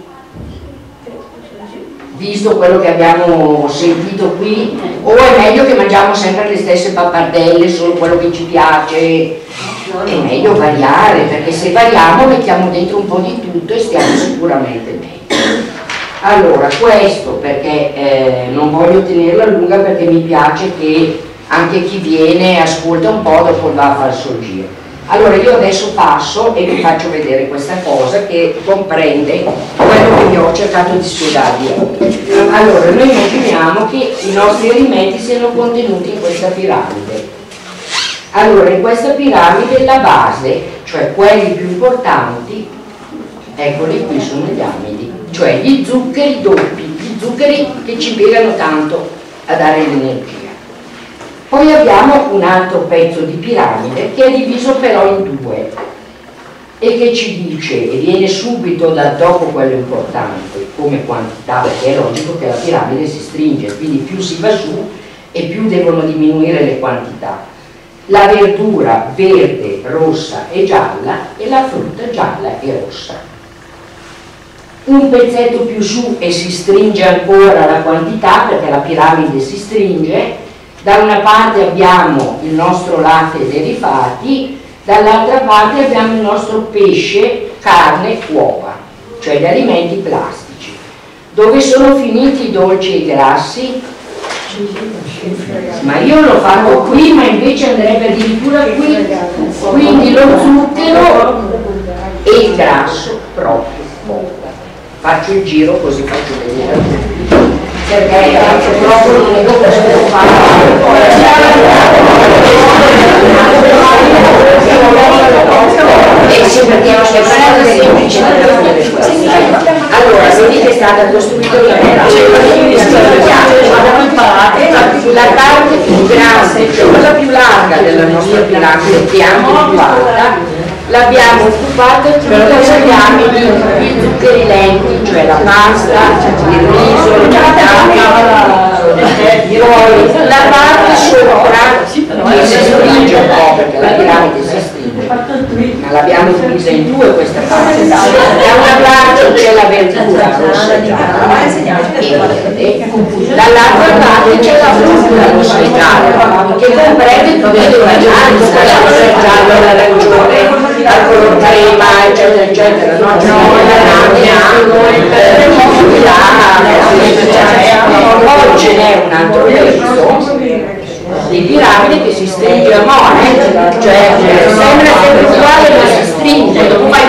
Visto quello che abbiamo sentito qui, o è meglio che mangiamo sempre le stesse pappardelle, solo quello che ci piace? È meglio variare, perché se variamo mettiamo dentro un po' di tutto e stiamo sicuramente meglio. Allora, questo perché non voglio tenerla lunga, perché mi piace che anche chi viene ascolta un po', dopo va a fare il suo giro. Allora io adesso passo e vi faccio vedere questa cosa che comprende quello che vi ho cercato di spiegarvi oggi. Allora, noi immaginiamo che i nostri alimenti siano contenuti in questa piramide. Allora, in questa piramide la base, cioè quelli più importanti, eccoli qui, sono gli amidi, cioè gli zuccheri doppi, gli zuccheri che ci piegano tanto a dare l'energia. Poi abbiamo un altro pezzo di piramide che è diviso però in due e che ci dice, e viene subito da dopo quello importante come quantità, perché è logico che la piramide si stringe, quindi più si va su e più devono diminuire le quantità. La verdura verde, rossa e gialla e la frutta gialla e rossa. Un pezzetto più su e si stringe ancora la quantità, perché la piramide si stringe. Da una parte abbiamo il nostro latte e derivati, dall'altra parte abbiamo il nostro pesce, carne, uova, cioè gli alimenti plastici. Dove sono finiti i dolci e i grassi? Ma io l'ho fatto qui, ma invece andrebbe addirittura qui, quindi lo zucchero e il grasso proprio poco. Faccio il giro così faccio vedere a tutti, perché proprio non è possibile sì, perché non è semplice. Allora, vedete è stata costruita la parte più grande, cioè quella più larga della nostra piramide, che è anche più alta, l'abbiamo occupata tutta dagli amidi, gli zuccheri lenti, cioè la pasta, il riso, il poi la parte sopra che si stringe un po', perché la piramide si stringe, ma l'abbiamo divisa in due questa parte. Da una parte c'è la verdura rossa e gialla e verde, dall'altra parte c'è la frutta rossa e gialla, che comprende tutte le varianti, quella rossa e gialla, l'arancione, al color crema, eccetera eccetera, no? Poi ce n'è un altro pezzo di piramide che si stringe a mano, cioè sembra sempre uguale ma si stringe, dopo fai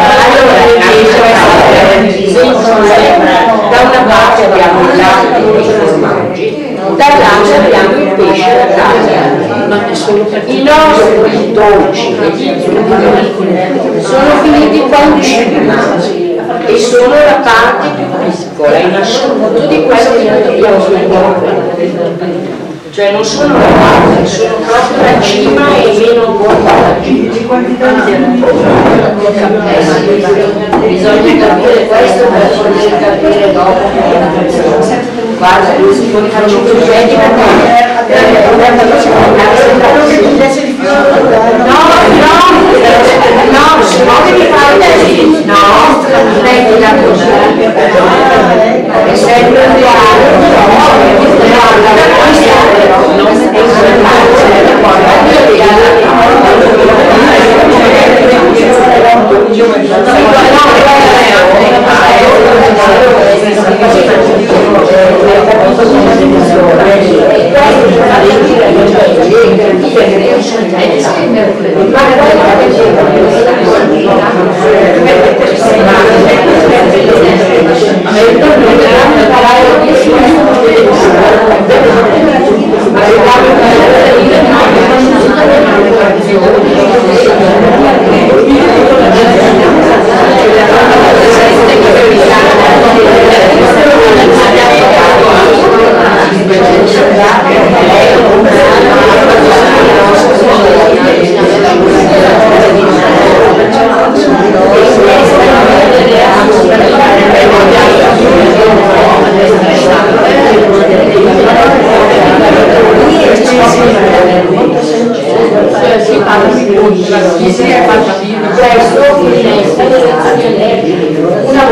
da una parte abbiamo il latte e i formaggi, dall'altra abbiamo il pesce e la carne. I nostri dolci e gli zuccheri sono finiti qua in cima e sono la parte più piccola in assoluto di quello che noi dobbiamo fare. Cioè non sono la parte, sono proprio la cima e meno buona la cima. bisogna capire questo per poter capire dopo. Guarda, faccio un progetti per no, se no devi fare no, smettila così, è sempre un dialogo, una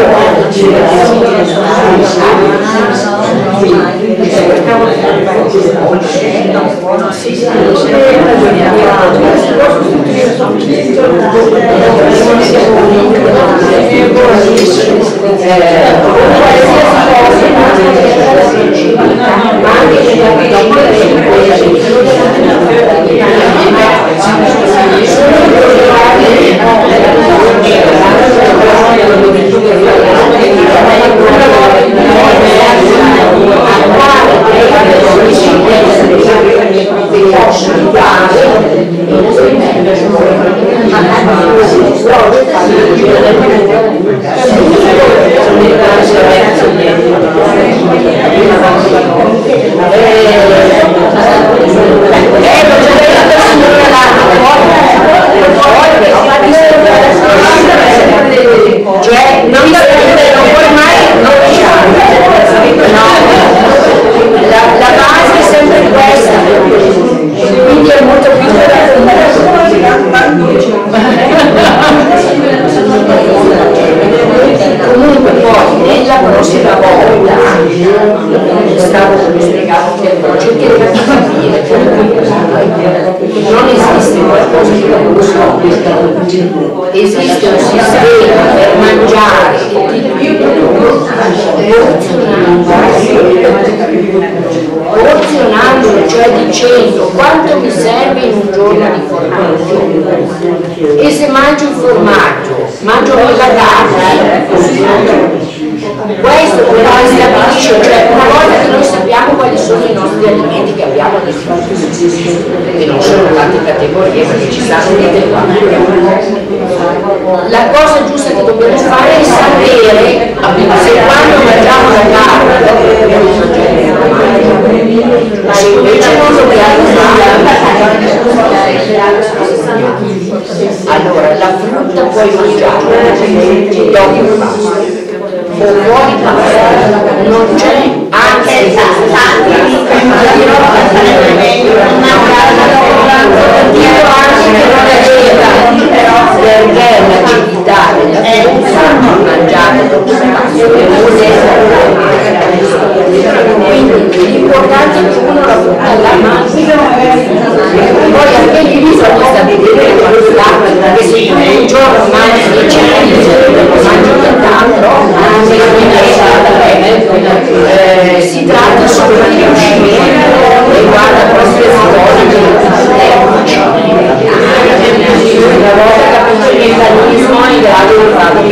cioè non puoi mai non la base è sempre questa, quindi è molto più comunque poi nella prossima volta stavo spiegando che cercherò di capire non esiste qualcosa che non so, esiste un sistema per mangiare porzionandolo, cioè dicendo quanto mi serve in un giorno di formaggio, e se mangio il formaggio mangio la carne, questo però stabilisce, cioè una volta che noi sappiamo quali sono i nostri alimenti che abbiamo a disposizione, che non sono tante categorie perché ci stanno dite qua, la cosa giusta che dobbiamo fare è sapere se quando mangiamo la carne se invece non dobbiamo allora la frutta puoi mangiare dopo il pasto o fuori pasto non c'è anche tanti perché l'acidità della frutta mangiata dopo il pasto quindi l'importante è che uno la frutta la mangi, poi anche lì bisogna stabilire perché se tu un giorno mangi 10 mangi tutt'altro si tratta solo di riuscire riguarda queste una volta capito il meccanismo è in grado di farlo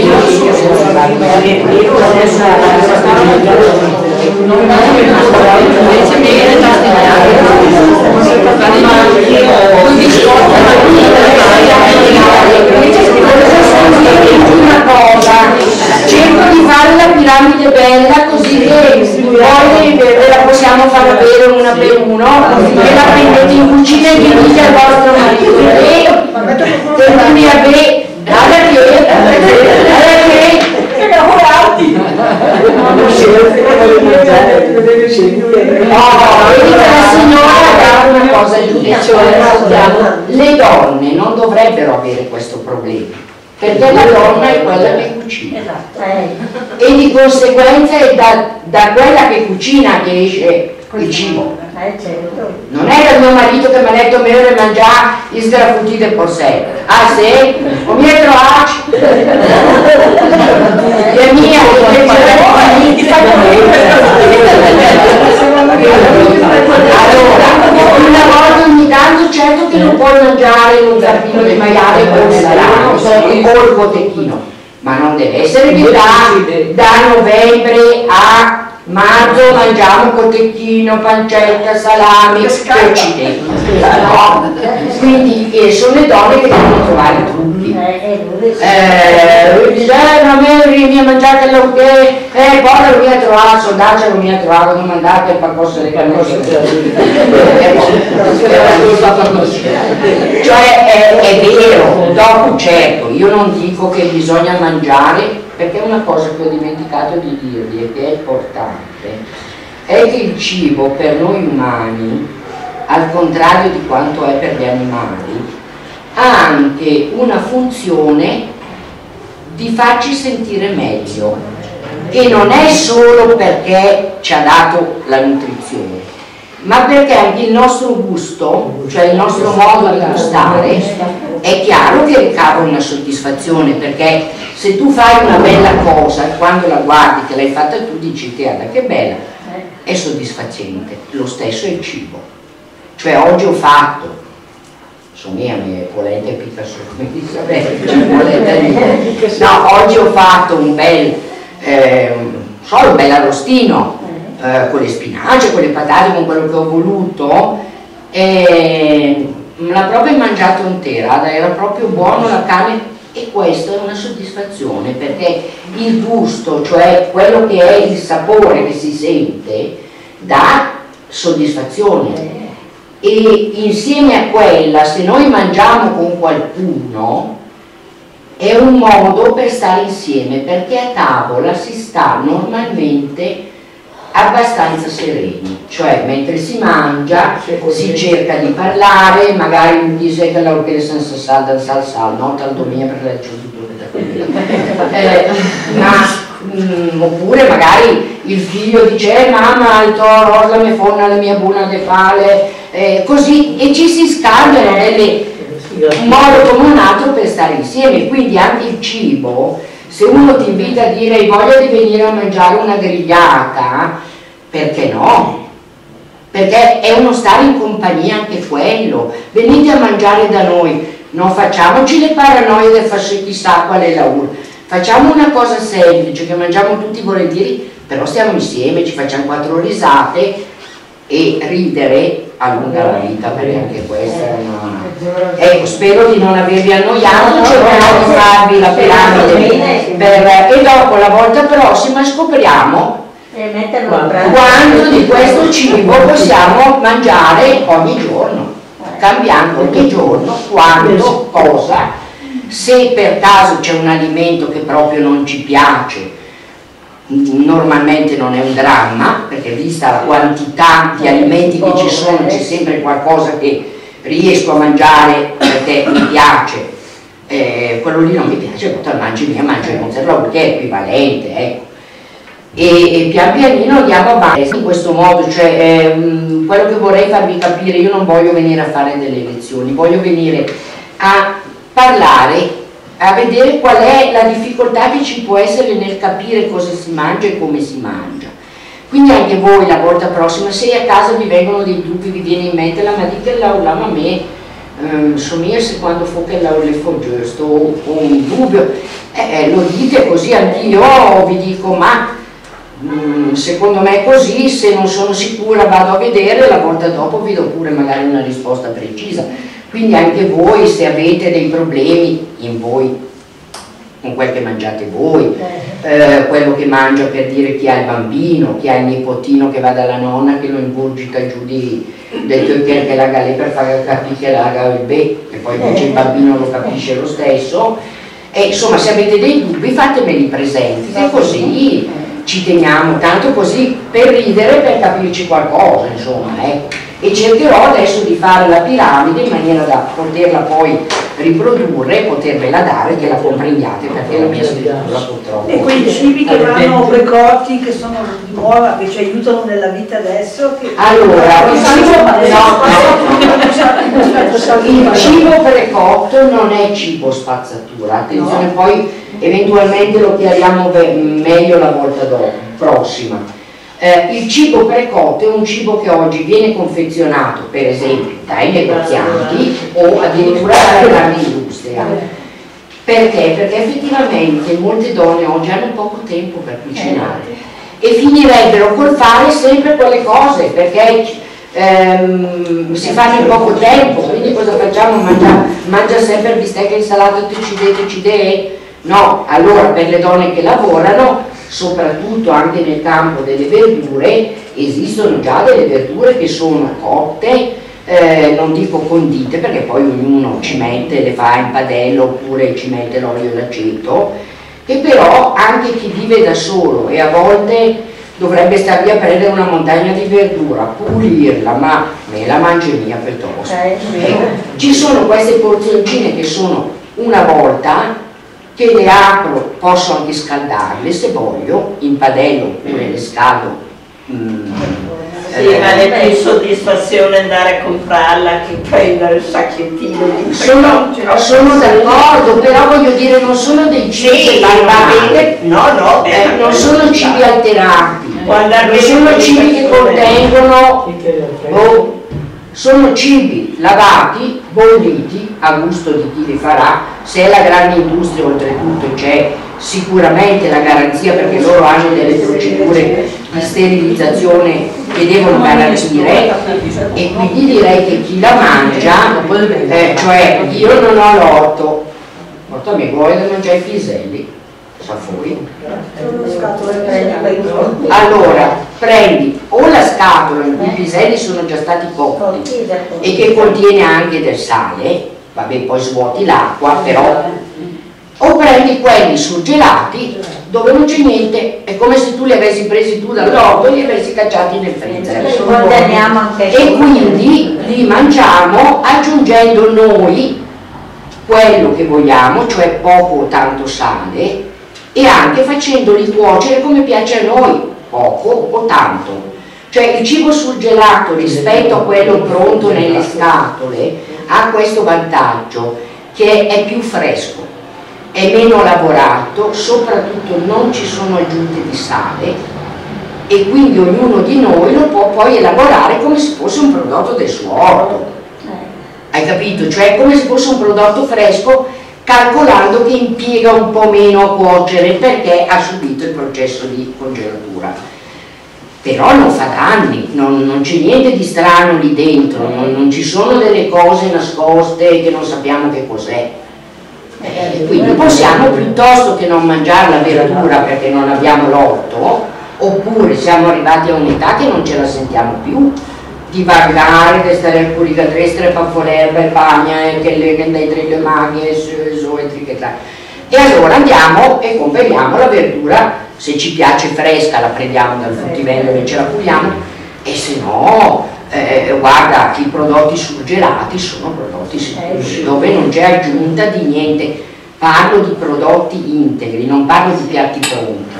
una cosa cerco di fare la piramide bella così che poi ve la possiamo far avere una per uno e la prendete in cucina e vi dite al vostro marito e lui guarda che io dovrebbero avere questo problema, perché la donna è quella che cucina. E di conseguenza è da quella che cucina che esce il cibo. Non era mio marito che mi ha detto meglio mangiare gli sgrafuti del porsello. Ah sì? O mi è trovato? E mia, allora, una volta ogni tanto certo che non puoi mangiare un zampino di maiale con il salame o il cotechino, ma non deve essere che da novembre a marzo mangiamo cotechino, pancetta, salami, pesci. No, quindi sono le donne che devono trovare trucchi. Lui dice, a me mi ha mangiato il latte, poi non mi ha trovato, soldato non mi ha trovato, non mandate il percorso delle cose. Cioè è vero, dopo certo, io non dico che bisogna mangiare, perché una cosa che ho dimenticato di dirvi e che è importante è che il cibo per noi umani, al contrario di quanto è per gli animali, ha anche una funzione di farci sentire meglio, e non è solo perché ci ha dato la nutrizione, ma perché anche il nostro gusto, cioè il nostro modo di gustare, è chiaro che ricava una soddisfazione, perché se tu fai una bella cosa e quando la guardi che l'hai fatta tu dici guarda che bella, è soddisfacente. Lo stesso è il cibo. Cioè oggi ho fatto, mia polenta e Picasso, come dice, no, oggi ho fatto un bel un bel arrostino con le spinacie, con le patate, con quello che ho voluto, e me l'ha proprio mangiato intera, era proprio buono la carne, e questa è una soddisfazione, perché il gusto, cioè quello che è il sapore che si sente, dà soddisfazione. E insieme a quella, se noi mangiamo con qualcuno, è un modo per stare insieme, perché a tavola si sta normalmente abbastanza sereni, cioè mentre si mangia si cerca di parlare, magari mi dice che la che senza sal, no, tanto mia per la oppure magari il figlio dice mamma il toro rosa me fonna la mia buona de pale, così, e ci si scambiano un modo come un altro per stare insieme. Quindi anche il cibo, se uno ti invita a dire hai voglia di venire a mangiare una grigliata, perché no? Perché è uno stare in compagnia anche quello. Venite a mangiare da noi, non facciamoci le paranoie del farsi chissà qual è la urla, facciamo una cosa semplice che mangiamo tutti volentieri, però stiamo insieme, ci facciamo 4 risate, e ridere allunga la vita, perché anche questa è una... Ecco, spero di non avervi annoiato, cercherò di farvi la piramide e dopo la volta prossima scopriamo quanto di questo cibo possiamo mangiare ogni giorno, cambiando ogni giorno quanto, cosa. Se per caso c'è un alimento che proprio non ci piace, normalmente non è un dramma, perché vista la quantità di alimenti che ci sono c'è sempre qualcosa che riesco a mangiare perché mi piace, quello lì non mi piace, poi mangi via, mangio il mozzarella, che è equivalente, ecco. E pian pianino andiamo avanti in questo modo, cioè quello che vorrei farvi capire, io non voglio venire a fare delle lezioni, voglio venire a parlare, a vedere qual è la difficoltà che ci può essere nel capire cosa si mangia e come si mangia. Quindi anche voi la volta prossima, se a casa vi vengono dei dubbi, vi viene in mente ma di che la a me somiglia se quando fu che la le fa giusto o un dubbio, lo dite, così anch'io vi dico ma secondo me è così, se non sono sicura vado a vedere, la volta dopo vi do pure magari una risposta precisa. Quindi anche voi, se avete dei problemi in voi, con quel che mangiate voi, quello che mangia, per dire, chi ha il bambino, chi ha il nipotino che va dalla nonna che lo ingurgita giù del tocchiere che la galè per far capire che la il bè, e poi invece il bambino lo capisce lo stesso, e insomma se avete dei dubbi fatemeli presenti, che così ci teniamo, tanto così per ridere, per capirci qualcosa, insomma, ecco. E cercherò adesso di fare la piramide in maniera da poterla poi riprodurre, potervela dare, che la comprendiate, perché la mia scrittura purtroppo. E quei cibi che vanno precotti, che sono di moda, che ci aiutano nella vita adesso? Che... Allora, il cibo precotto non è cibo spazzatura, attenzione, no. Poi eventualmente lo chiariamo meglio la volta prossima. Il cibo precotto è un cibo che oggi viene confezionato per esempio dai negozianti o addirittura dalla grande industria. Perché? Perché effettivamente molte donne oggi hanno poco tempo per cucinare e finirebbero col fare sempre quelle cose, perché si fanno in poco tempo, quindi cosa facciamo? Mangia sempre bistecca, insalata, tecide? No, allora per le donne che lavorano, soprattutto anche nel campo delle verdure, esistono già delle verdure che sono cotte, non dico condite perché poi ognuno ci mette, le fa in padella oppure ci mette l'olio e l'aceto, che però anche chi vive da solo e a volte dovrebbe star lì a prendere una montagna di verdura, pulirla, ma me la mangio mia piuttosto. Ci sono queste porzioncine che sono una volta, che le apro, posso anche scaldarle se voglio, in padella oppure le scaldo. Sì, ma è più soddisfazione andare a comprarla che prendere il sacchettino di sono d'accordo, però voglio dire non sono dei cibi alterati, non sono cibi alterati, non sono cibi che contengono, sono cibi lavati, bolliti a gusto di chi li farà. Se è la grande industria, oltretutto c'è sicuramente la garanzia, perché loro hanno delle procedure di sterilizzazione che devono garantire, e quindi direi che chi la mangia, cioè io non ho l'orto, portami vuoi da mangiare i piselli, sa fuori. Allora prendi o la scatola in cui i piselli sono già stati cotti e che contiene anche del sale, vabbè, poi svuoti l'acqua, però, o prendi quelli surgelati dove non c'è niente, è come se tu li avessi presi tu dall'orto e li avessi cacciati nel freezer, e quindi li mangiamo aggiungendo noi quello che vogliamo, cioè poco o tanto sale, e anche facendoli cuocere come piace a noi, poco o tanto. Cioè il cibo surgelato rispetto a quello pronto nelle scatole ha questo vantaggio, che è più fresco, è meno lavorato, soprattutto non ci sono aggiunte di sale, e quindi ognuno di noi lo può poi elaborare come se fosse un prodotto del suo orto. Hai capito? Cioè come se fosse un prodotto fresco, calcolando che impiega un po' meno a cuocere perché ha subito il processo di congelatura. Però non fa danni, non c'è niente di strano lì dentro, non ci sono delle cose nascoste che non sappiamo che cos'è. Quindi possiamo, piuttosto che non mangiare la verdura perché non abbiamo l'orto, oppure siamo arrivati a un'età che non ce la sentiamo più, di vagare, di stare al purigatrestre, panfolerba e pagna, e che le dai tre le maghe, e allora andiamo e compriamo la verdura, se ci piace fresca la prendiamo dal fruttivendolo e ce la puliamo, e se no, guarda, i prodotti surgelati sono prodotti sicuri, dove non c'è aggiunta di niente. Parlo di prodotti integri, non parlo di piatti pronti,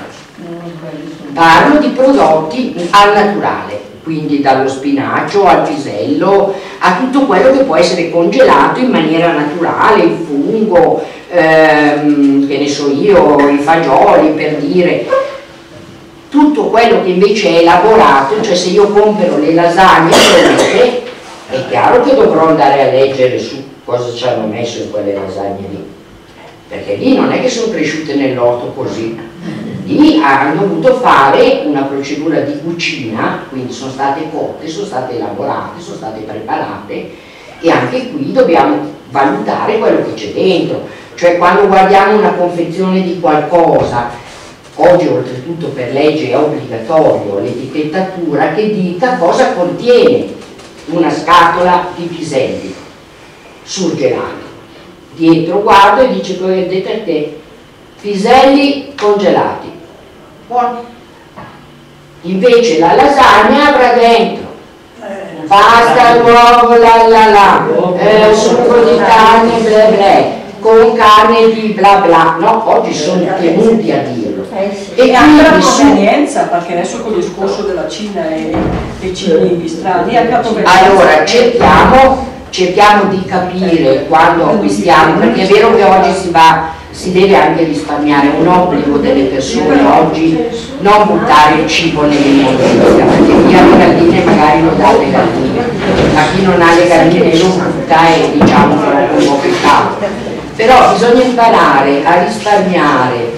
parlo di prodotti al naturale, quindi dallo spinacio al pisello a tutto quello che può essere congelato in maniera naturale, il fungo, che ne so io, i fagioli, per dire, tutto quello che invece è lavorato. Cioè se io compro le lasagne pronte, è chiaro che dovrò andare a leggere su cosa ci hanno messo in quelle lasagne lì, perché lì non è che sono cresciute nell'orto così, lì hanno dovuto fare una procedura di cucina, quindi sono state cotte, sono state elaborate, sono state preparate, e anche qui dobbiamo valutare quello che c'è dentro. Cioè quando guardiamo una confezione di qualcosa, oggi oltretutto per legge è obbligatorio l'etichettatura che dica cosa contiene una scatola di piselli surgelati. Dietro guardo e dice, vedete che piselli congelati, buono. Invece la lasagna avrà dentro pasta all'uovo, succo di carne, bla bla, con carne di bla bla, no? Oggi sono tenuti a dirlo. E anche la convenienza, perché adesso con il discorso della Cina e dei cibi strani, anche la convenienza. Allora cerchiamo di capire quando acquistiamo, perché è vero che oggi si deve anche risparmiare, un obbligo delle persone oggi non buttare il cibo nell'immondizia, perché chi ha le galline magari lo dà alle galline, ma chi non ha le galline lo butta e diciamo che è un po' peccato. Però bisogna imparare a risparmiare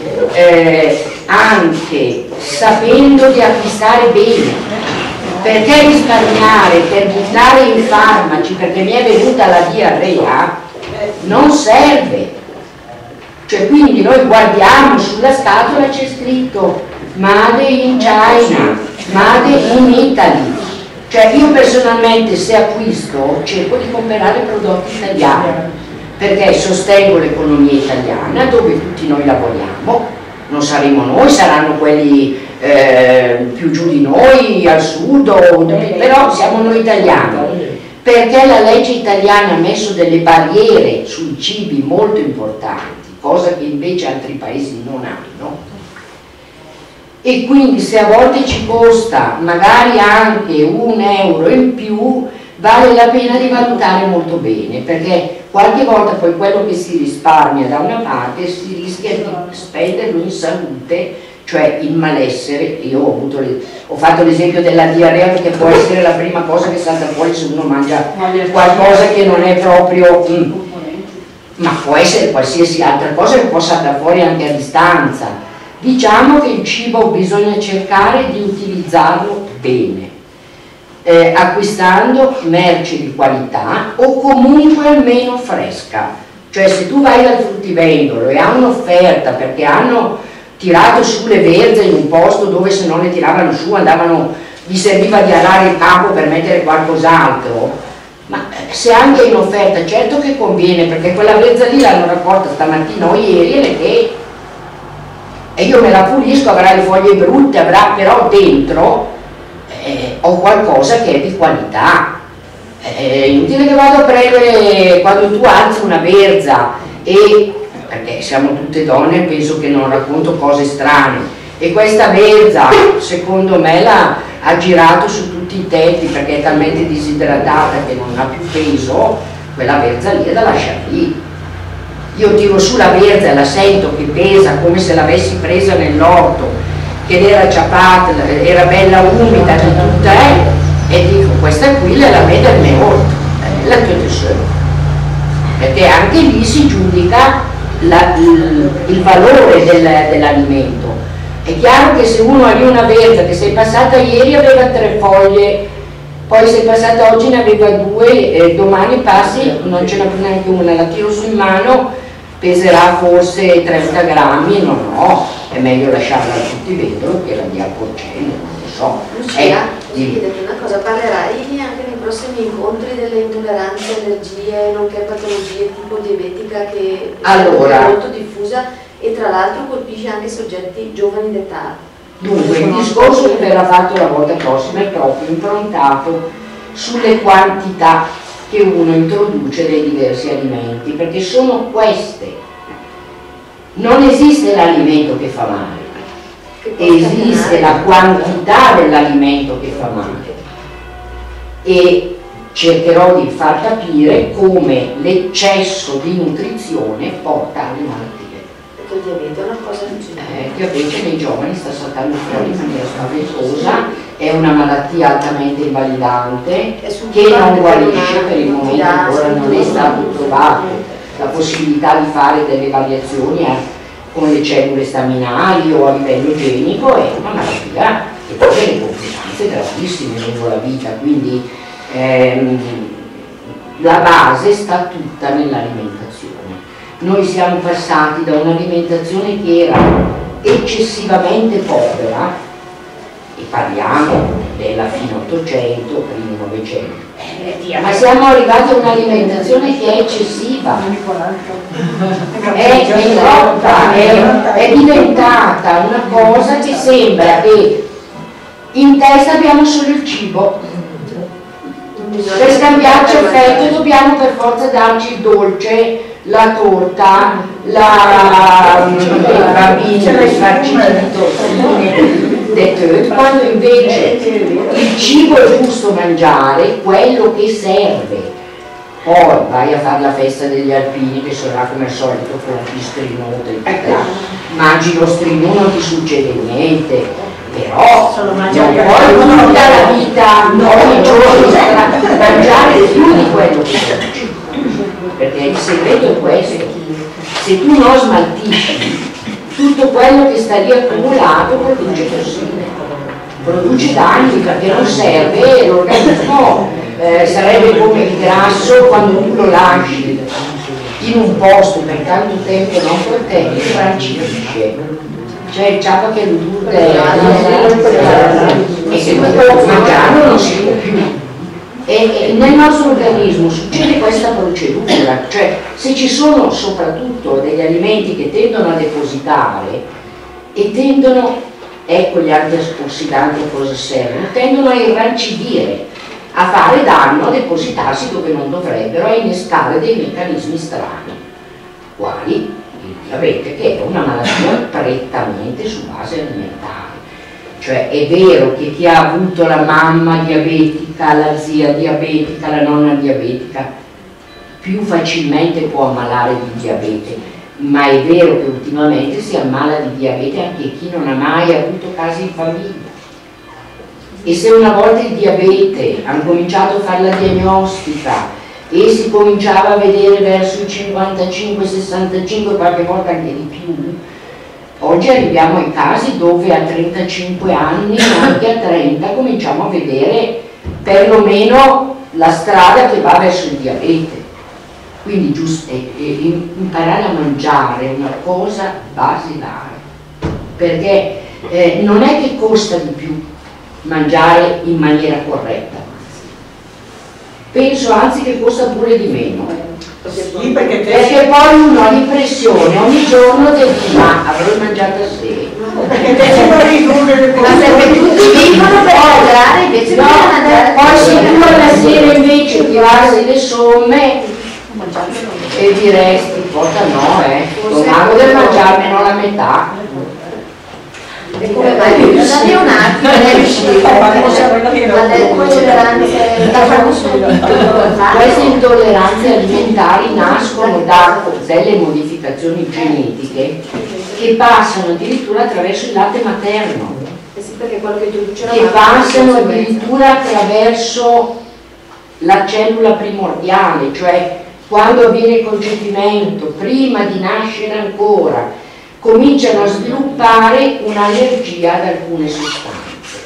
anche sapendo di acquistare bene, perché risparmiare per buttare in farmaci perché mi è venuta la diarrea non serve. Cioè, quindi noi guardiamo sulla scatola, c'è scritto Made in China, Made in Italy. Cioè io personalmente se acquisto cerco di comprare prodotti italiani, perché sostengo l'economia italiana dove tutti noi lavoriamo. Non saremo noi, saranno quelli più giù di noi, al sud, però siamo noi italiani, perché la legge italiana ha messo delle barriere sui cibi molto importanti, cosa che invece altri paesi non hanno, e quindi se a volte ci costa magari anche €1 in più, vale la pena di valutare molto bene, perché qualche volta poi quello che si risparmia da una parte si rischia di spenderlo in salute, cioè in malessere. Io ho fatto l'esempio della diarrea perché può essere la prima cosa che salta fuori se uno mangia qualcosa che non è proprio ma può essere qualsiasi altra cosa che può saltare fuori anche a distanza. Diciamo che il cibo bisogna cercare di utilizzarlo bene, acquistando merce di qualità o comunque almeno fresca. Cioè se tu vai dal fruttivendolo e ha un'offerta perché hanno tirato su le verze in un posto dove se non le tiravano su gli serviva di alare il capo per mettere qualcos'altro, ma se anche in offerta, certo che conviene, perché quella verza lì l'hanno raccolta stamattina o ieri e io me la pulisco, avrà le foglie brutte, avrà però dentro ho qualcosa che è di qualità. È inutile che vado a prendere, quando tu alzi una verza, perché siamo tutte donne, penso che non racconto cose strane, e questa verza secondo me ha girato su tutti i tetti perché è talmente disidratata che non ha più peso, quella verza lì è da lasciare lì. Io tiro su la verza e la sento che pesa come se l'avessi presa nell'orto, che era ciapata, era bella umida di tutta, e dico questa qui la vede al mio orto, la tua, perché anche lì si giudica il valore dell'alimento. È chiaro che se uno ha lì una verza che sei passata ieri aveva 3 foglie, poi sei passata oggi ne aveva 2, domani passi non ce n'è più neanche una, la tiro su in mano, peserà forse 30 grammi, no, è meglio lasciarla al fruttivendolo che la dia al porcello, non lo so. Lucia, posso chiederti una cosa, parlerai anche nei prossimi incontri delle intolleranze, allergie, nonché patologie tipo diabetica che è molto diffusa e tra l'altro colpisce anche soggetti giovani d'età? Dunque, il discorso che verrà fatto la volta prossima è proprio improntato sulle quantità che uno introduce dei diversi alimenti, perché sono queste. Non esiste l'alimento che fa male, esiste la quantità dell'alimento che fa male, e cercherò di far capire come l'eccesso di nutrizione porta alle malattie. Il diabete è una cosa Il diabete nei giovani sta saltando fuori in maniera spaventosa, è una malattia altamente invalidante che non guarisce, per il momento ancora non è stato trovato la possibilità di fare delle variazioni con le cellule staminali o a livello genico. È una malattia che poi ha delle complicanze gravissime lungo la vita, quindi la base sta tutta nell'alimentazione. Noi siamo passati da un'alimentazione che era eccessivamente povera, e parliamo della fine 800, primi 900, ma siamo arrivati a un'alimentazione che è eccessiva, è troppa, è diventata una cosa che sembra che in testa abbiamo solo il cibo, Per scambiarci affetto dobbiamo per forza darci il dolce, la torta, i bambini, le farciti di tortine, quando invece il cibo è giusto mangiare quello che serve. Poi vai a fare la festa degli alpini che sarà come al solito con gli strinuti, mangi lo strinu, non ti succede niente, però non puoi tutta la vita, ogni giorno mangiare più di quello che mangi, perché il segreto è questo: se tu non smaltisci tutto quello che sta lì accumulato produce tossine, produce danni, perché non serve l'organismo. Sarebbe come il grasso quando tu lo lasci in un posto per tanto tempo non protetto, infrancisce, cioè il ciapa che lo dura e se dopo mangiarlo non si può più. E nel nostro organismo succede questa procedura, cioè se ci sono soprattutto degli alimenti che tendono a depositare e tendono, ecco gli antiossidanti a cosa servono, tendono a irrancidire, a fare danno, a depositarsi dove non dovrebbero, a innescare dei meccanismi strani, quali il diabete, che è una malattia prettamente su base alimentare. Cioè è vero che chi ha avuto la mamma diabetica, la zia diabetica, la nonna diabetica più facilmente può ammalare di diabete, ma è vero che ultimamente si ammala di diabete anche chi non ha mai avuto casi in famiglia. E se una volta il diabete hanno cominciato a fare la diagnostica e si cominciava a vedere verso i 55-65, qualche volta anche di più, oggi arriviamo ai casi dove a 35 anni, anche a 30, cominciamo a vedere perlomeno la strada che va verso il diabete. Quindi imparare a mangiare è una cosa basilare, perché non è che costa di più mangiare in maniera corretta, penso anzi che costa pure di meno, Sì, perché poi uno ha l'impressione ogni giorno del ma avrò mangiato a sé, perché te si può ridurre Ma perché tutti vivono per mangiare, invece no, bisogna mangiare. poi se tu alla sera invece tirassi le somme e diresti porca no, non mago del mangiarmene la metà. E come mai? Dammi un attimo, non è riuscito. Ma le intolleranze, Queste intolleranze alimentari nascono da delle modificazioni genetiche che passano addirittura attraverso il latte materno, sì, perché quello che introduce la che passano addirittura attraverso la cellula primordiale, cioè quando avviene il concepimento, prima di nascere ancora, cominciano a sviluppare un'allergia ad alcune sostanze.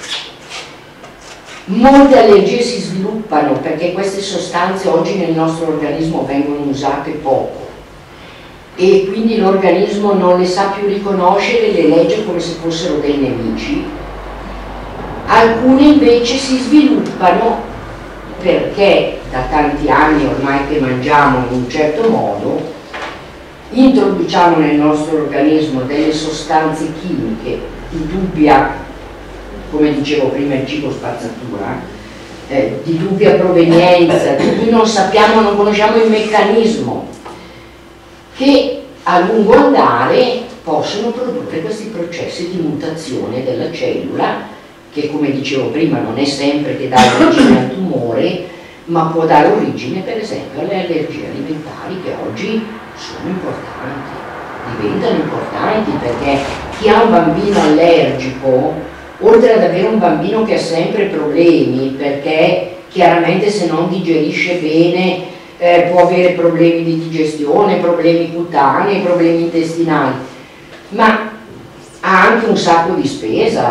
Molte allergie si sviluppano perché queste sostanze oggi nel nostro organismo vengono usate poco e quindi l'organismo non le sa più riconoscere, le legge come se fossero dei nemici. Alcune invece si sviluppano perché da tanti anni ormai che mangiamo in un certo modo introduciamo nel nostro organismo delle sostanze chimiche di dubbia, come dicevo prima, il cibo spazzatura, di dubbia provenienza, di cui non sappiamo, non conosciamo il meccanismo, che a lungo andare possono produrre questi processi di mutazione della cellula, che come dicevo prima non è sempre che dà origine al tumore, ma può dare origine per esempio alle allergie alimentari che oggi sono importanti, diventano importanti, perché chi ha un bambino allergico, oltre ad avere un bambino che ha sempre problemi, perché chiaramente se non digerisce bene può avere problemi di digestione, problemi cutanei, problemi intestinali, ma ha anche un sacco di spesa,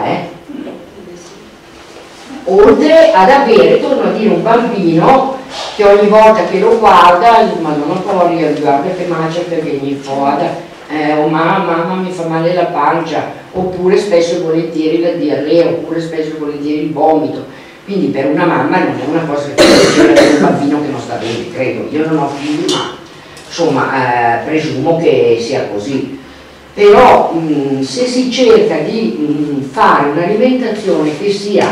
oltre ad avere, torno a dire, un bambino che ogni volta che lo guarda, madonna gloria, guarda che mangia che vieni fuori, oh mamma mi fa male la pancia, oppure spesso e volentieri la diarrea, oppure spesso e volentieri il vomito. Quindi per una mamma non è una cosa che succede per un bambino che non sta bene, credo. Io non ho figli, ma insomma presumo che sia così. Però se si cerca di fare un'alimentazione che sia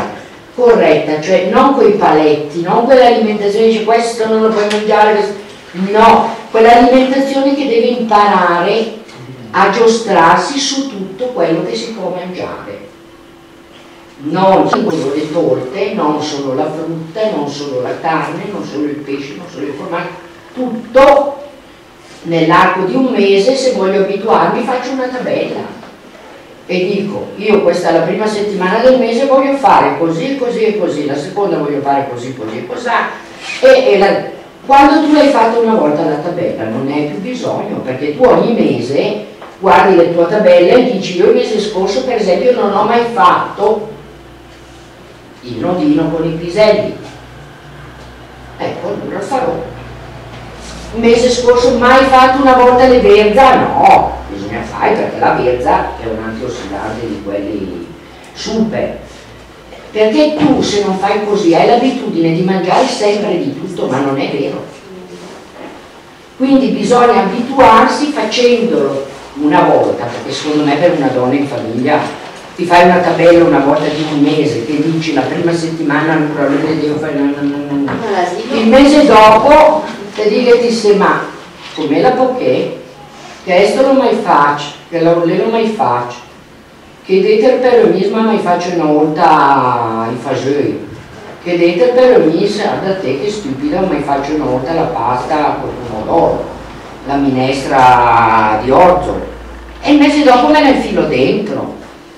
corretta, cioè non coi paletti, non quell'alimentazione che dice questo non lo puoi mangiare, questo. No, quell'alimentazione che deve imparare a giostrarsi su tutto quello che si può mangiare. Non solo le torte, non solo la frutta, non solo la carne, non solo il pesce, non solo il formaggio, tutto nell'arco di un mese. Se voglio abituarmi faccio una tabella e dico, io questa è la prima settimana del mese, voglio fare così, così e così, la seconda voglio fare così, così e così. Quando tu l'hai fatto una volta la tabella non ne hai più bisogno, perché tu ogni mese guardi le tue tabelle e dici, io il mese scorso per esempio non ho mai fatto il nodino con i piselli, ecco, allora farò. Il mese scorso mai fatto una volta le verza? No, bisogna fare, perché la verza è un antiossidante di quelli super. Perché tu se non fai così hai l'abitudine di mangiare sempre di tutto, ma non è vero. Quindi bisogna abituarsi facendolo una volta, perché secondo me per una donna in famiglia ti fai una tabella una volta di un mese che dici la prima settimana naturalmente devo fare il mese dopo ti dici ma come la poché che questo non mai faccio, che la non mai faccio, che dite per me mai faccio una volta i fagioli, che dite per me da te che stupida mai faccio una volta la pasta con pomodoro, la minestra di orzo, e il mese dopo me ne infilo dentro.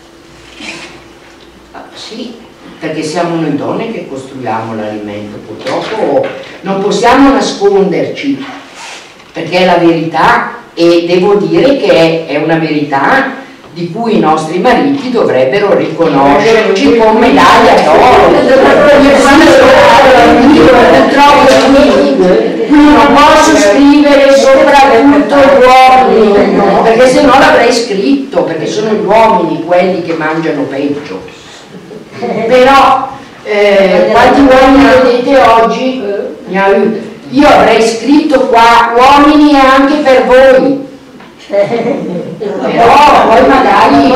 Sì, perché siamo noi donne che costruiamo l'alimento, purtroppo non possiamo nasconderci, perché è la verità, e devo dire che è una verità di cui i nostri mariti dovrebbero riconoscerci con medaglia d'oro. Qui non posso scrivere soprattutto gli uomini, perché se no l'avrei scritto, perché sono gli uomini quelli che mangiano peggio. Però quanti uomini vedete oggi? Io avrei scritto qua uomini anche per voi, però poi magari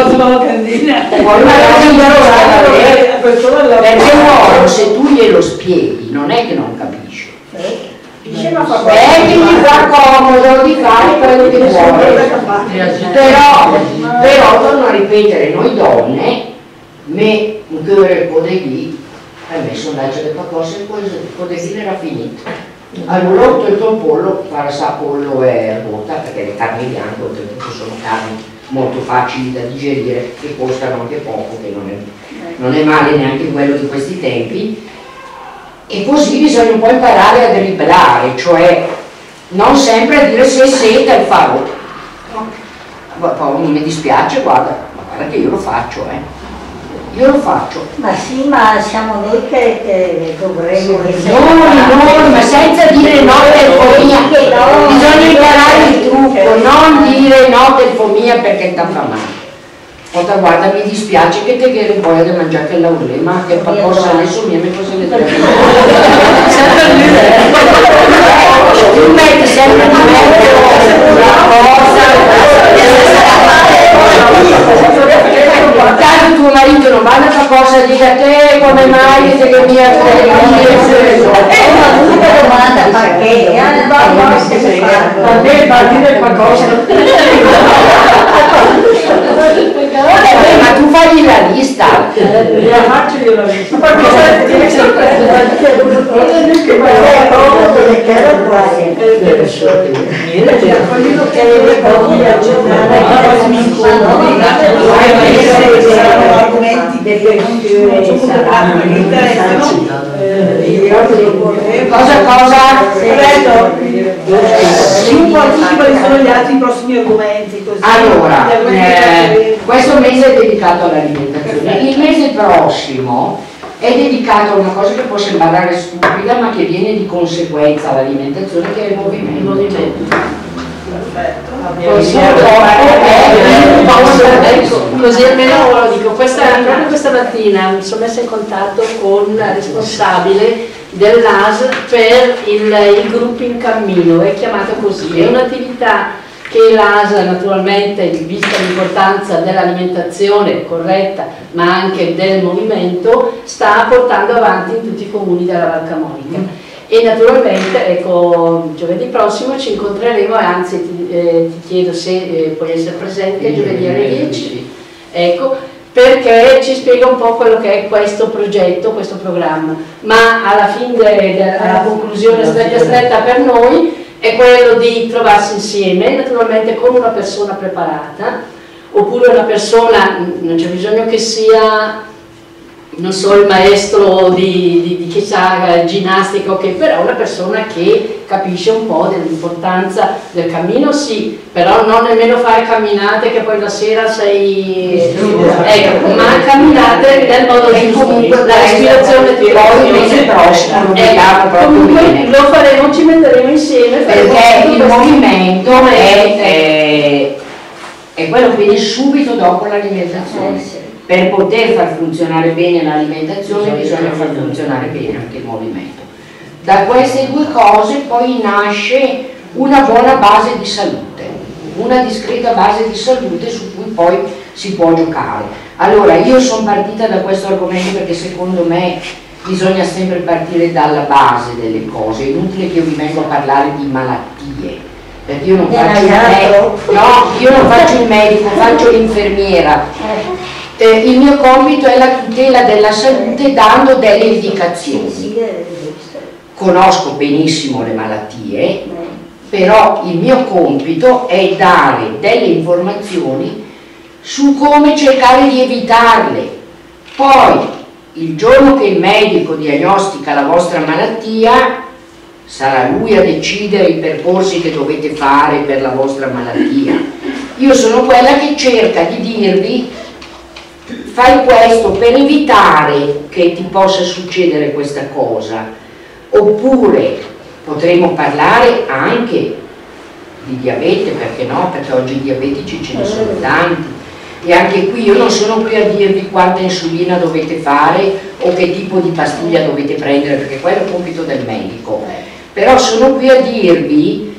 perché l'uomo se tu glielo spieghi non è che non capisce, che gli fa comodo di fare quello che vuole, però torno a ripetere, noi donne me un cuore codeghi hai messo un lancia di qualcosa e poi il codeghi era finito. Allora ho tolto il pollo, farsa pollo e ruota, perché le carni bianche oltretutto sono carni molto facili da digerire, che costano anche poco, che non è male neanche quello di questi tempi. E così bisogna un po' imparare a dribblare, cioè non sempre a dire se seta il farò. Poi mi dispiace, guarda che io lo faccio, io lo faccio. Ma sì, ma siamo noi che dovremmo no, ma senza dire no telfomia, bisogna imparare il trucco, non dire no telfomia perché ti fa male. Guarda, mi dispiace che te chiedi poi di mangiare che l'aulema, che qualcosa adesso mi è cosa le tre. Tu metti sempre di mezzo una cosa. Tanto tuo marito non va a fare cosa, dica a te come mai che mi ha una domanda, perché ma tu fagli la lista. Faccio io la lista. Cosa? Quali sono gli altri prossimi argomenti? Allora, questo mese è dedicato all'alimentazione, il mese prossimo è dedicato a una cosa che può sembrare stupida ma che viene di conseguenza all'alimentazione, che è il movimento. Così almeno lo dico, proprio questa mattina mi sono messa in contatto con la responsabile dell'AS per il gruppo in cammino, è chiamato così, è un'attività che l'ASL naturalmente, vista l'importanza dell'alimentazione corretta ma anche del movimento, sta portando avanti in tutti i comuni della Val Camonica. E naturalmente, ecco, giovedì prossimo ci incontreremo, e anzi ti chiedo se puoi essere presente giovedì alle 10, ecco, perché ci spiega un po' quello che è questo progetto, questo programma, ma alla fine, alla conclusione stretta per noi, è quello di trovarsi insieme, naturalmente con una persona preparata, oppure una persona, non c'è bisogno che sia, non so, il maestro di chissà ginnastica, okay, però una persona che capisce un po' dell'importanza del cammino, sì, però non nemmeno fare camminate che poi la sera sei... ecco, ma camminate nel modo giusto, la respirazione ti poi il mese prossimo lo vediamo proprio bene. Lo faremo, ci metteremo insieme perché il movimento è quello che viene subito dopo l'alimentazione. Per poter far funzionare bene l'alimentazione bisogna far funzionare bene anche il movimento. Da queste due cose poi nasce una buona base di salute, una discreta base di salute su cui poi si può giocare. Allora, io sono partita da questo argomento perché secondo me bisogna sempre partire dalla base delle cose. È inutile che io vi vengo a parlare di malattie, perché io non faccio il medico, no, io non faccio il medico, faccio l'infermiera. Il mio compito è la tutela della salute dando delle indicazioni. Conosco benissimo le malattie, però il mio compito è dare delle informazioni su come cercare di evitarle. Poi, il giorno che il medico diagnostica la vostra malattia, sarà lui a decidere i percorsi che dovete fare per la vostra malattia. Io sono quella che cerca di dirvi: fai questo per evitare che ti possa succedere questa cosa, oppure potremo parlare anche di diabete, perché no? Perché oggi i diabetici ce ne sono tanti, e anche qui io non sono qui a dirvi quanta insulina dovete fare o che tipo di pastiglia dovete prendere, perché quello è il compito del medico, però sono qui a dirvi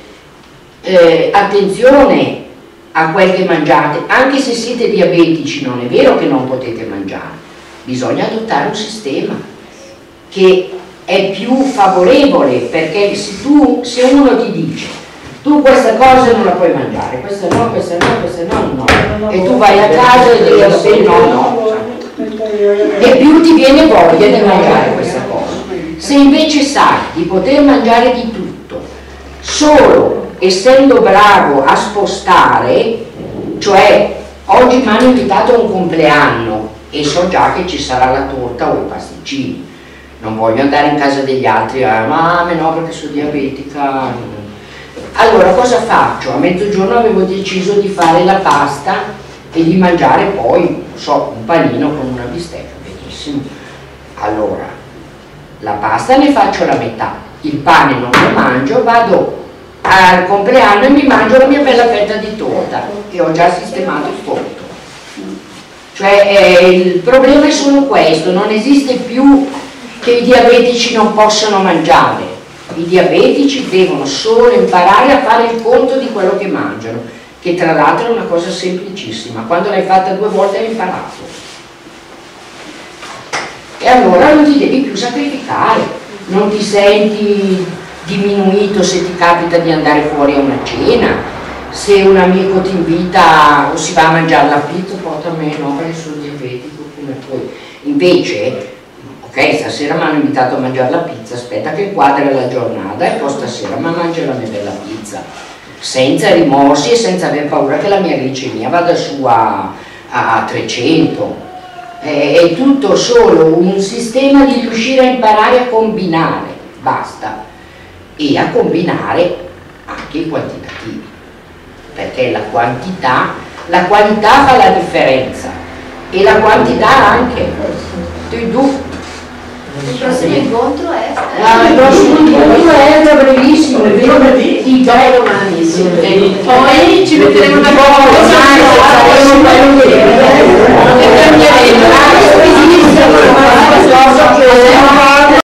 attenzione a quel che mangiate. Anche se siete diabetici non è vero che non potete mangiare, bisogna adottare un sistema che è più favorevole, perché se uno ti dice tu questa cosa non la puoi mangiare, questa no, questa no, questa no, e tu vai a casa e devi no, e più ti viene voglia di mangiare questa cosa. Se invece sai di poter mangiare di tutto, solo essendo bravo a spostare, cioè oggi mi hanno invitato a un compleanno e so già che ci sarà la torta o i pasticcini, non voglio andare in casa degli altri ma no perché sono diabetica. Allora cosa faccio? A mezzogiorno avevo deciso di fare la pasta e di mangiare poi, non so, un panino con una bistecca, benissimo. Allora la pasta ne faccio la metà, il pane non lo mangio, vado al compleanno e mi mangio la mia bella fetta di torta che ho già sistemato il conto. Cioè il problema è solo questo, non esiste più che i diabetici non possano mangiare, i diabetici devono solo imparare a fare il conto di quello che mangiano, che tra l'altro è una cosa semplicissima, quando l'hai fatta 2 volte hai imparato. E allora non ti devi più sacrificare, non ti senti diminuito se ti capita di andare fuori a una cena, se un amico ti invita o si va a mangiare la pizza, porta a me, no, perché sono diabetico, come puoi. Invece, ok, stasera mi hanno invitato a mangiare la pizza, aspetta che quadra la giornata e poi stasera mi mangio la mia bella pizza, senza rimorsi e senza aver paura che la mia glicemia vada su a 300. È tutto solo un sistema di riuscire a imparare a combinare, basta. E a combinare anche i quantitativi, perché la qualità fa la differenza e la quantità anche. Il prossimo incontro è? Il prossimo incontro è brevissimo, è vero? Il domani, sì. Poi ci metteremo una cosa,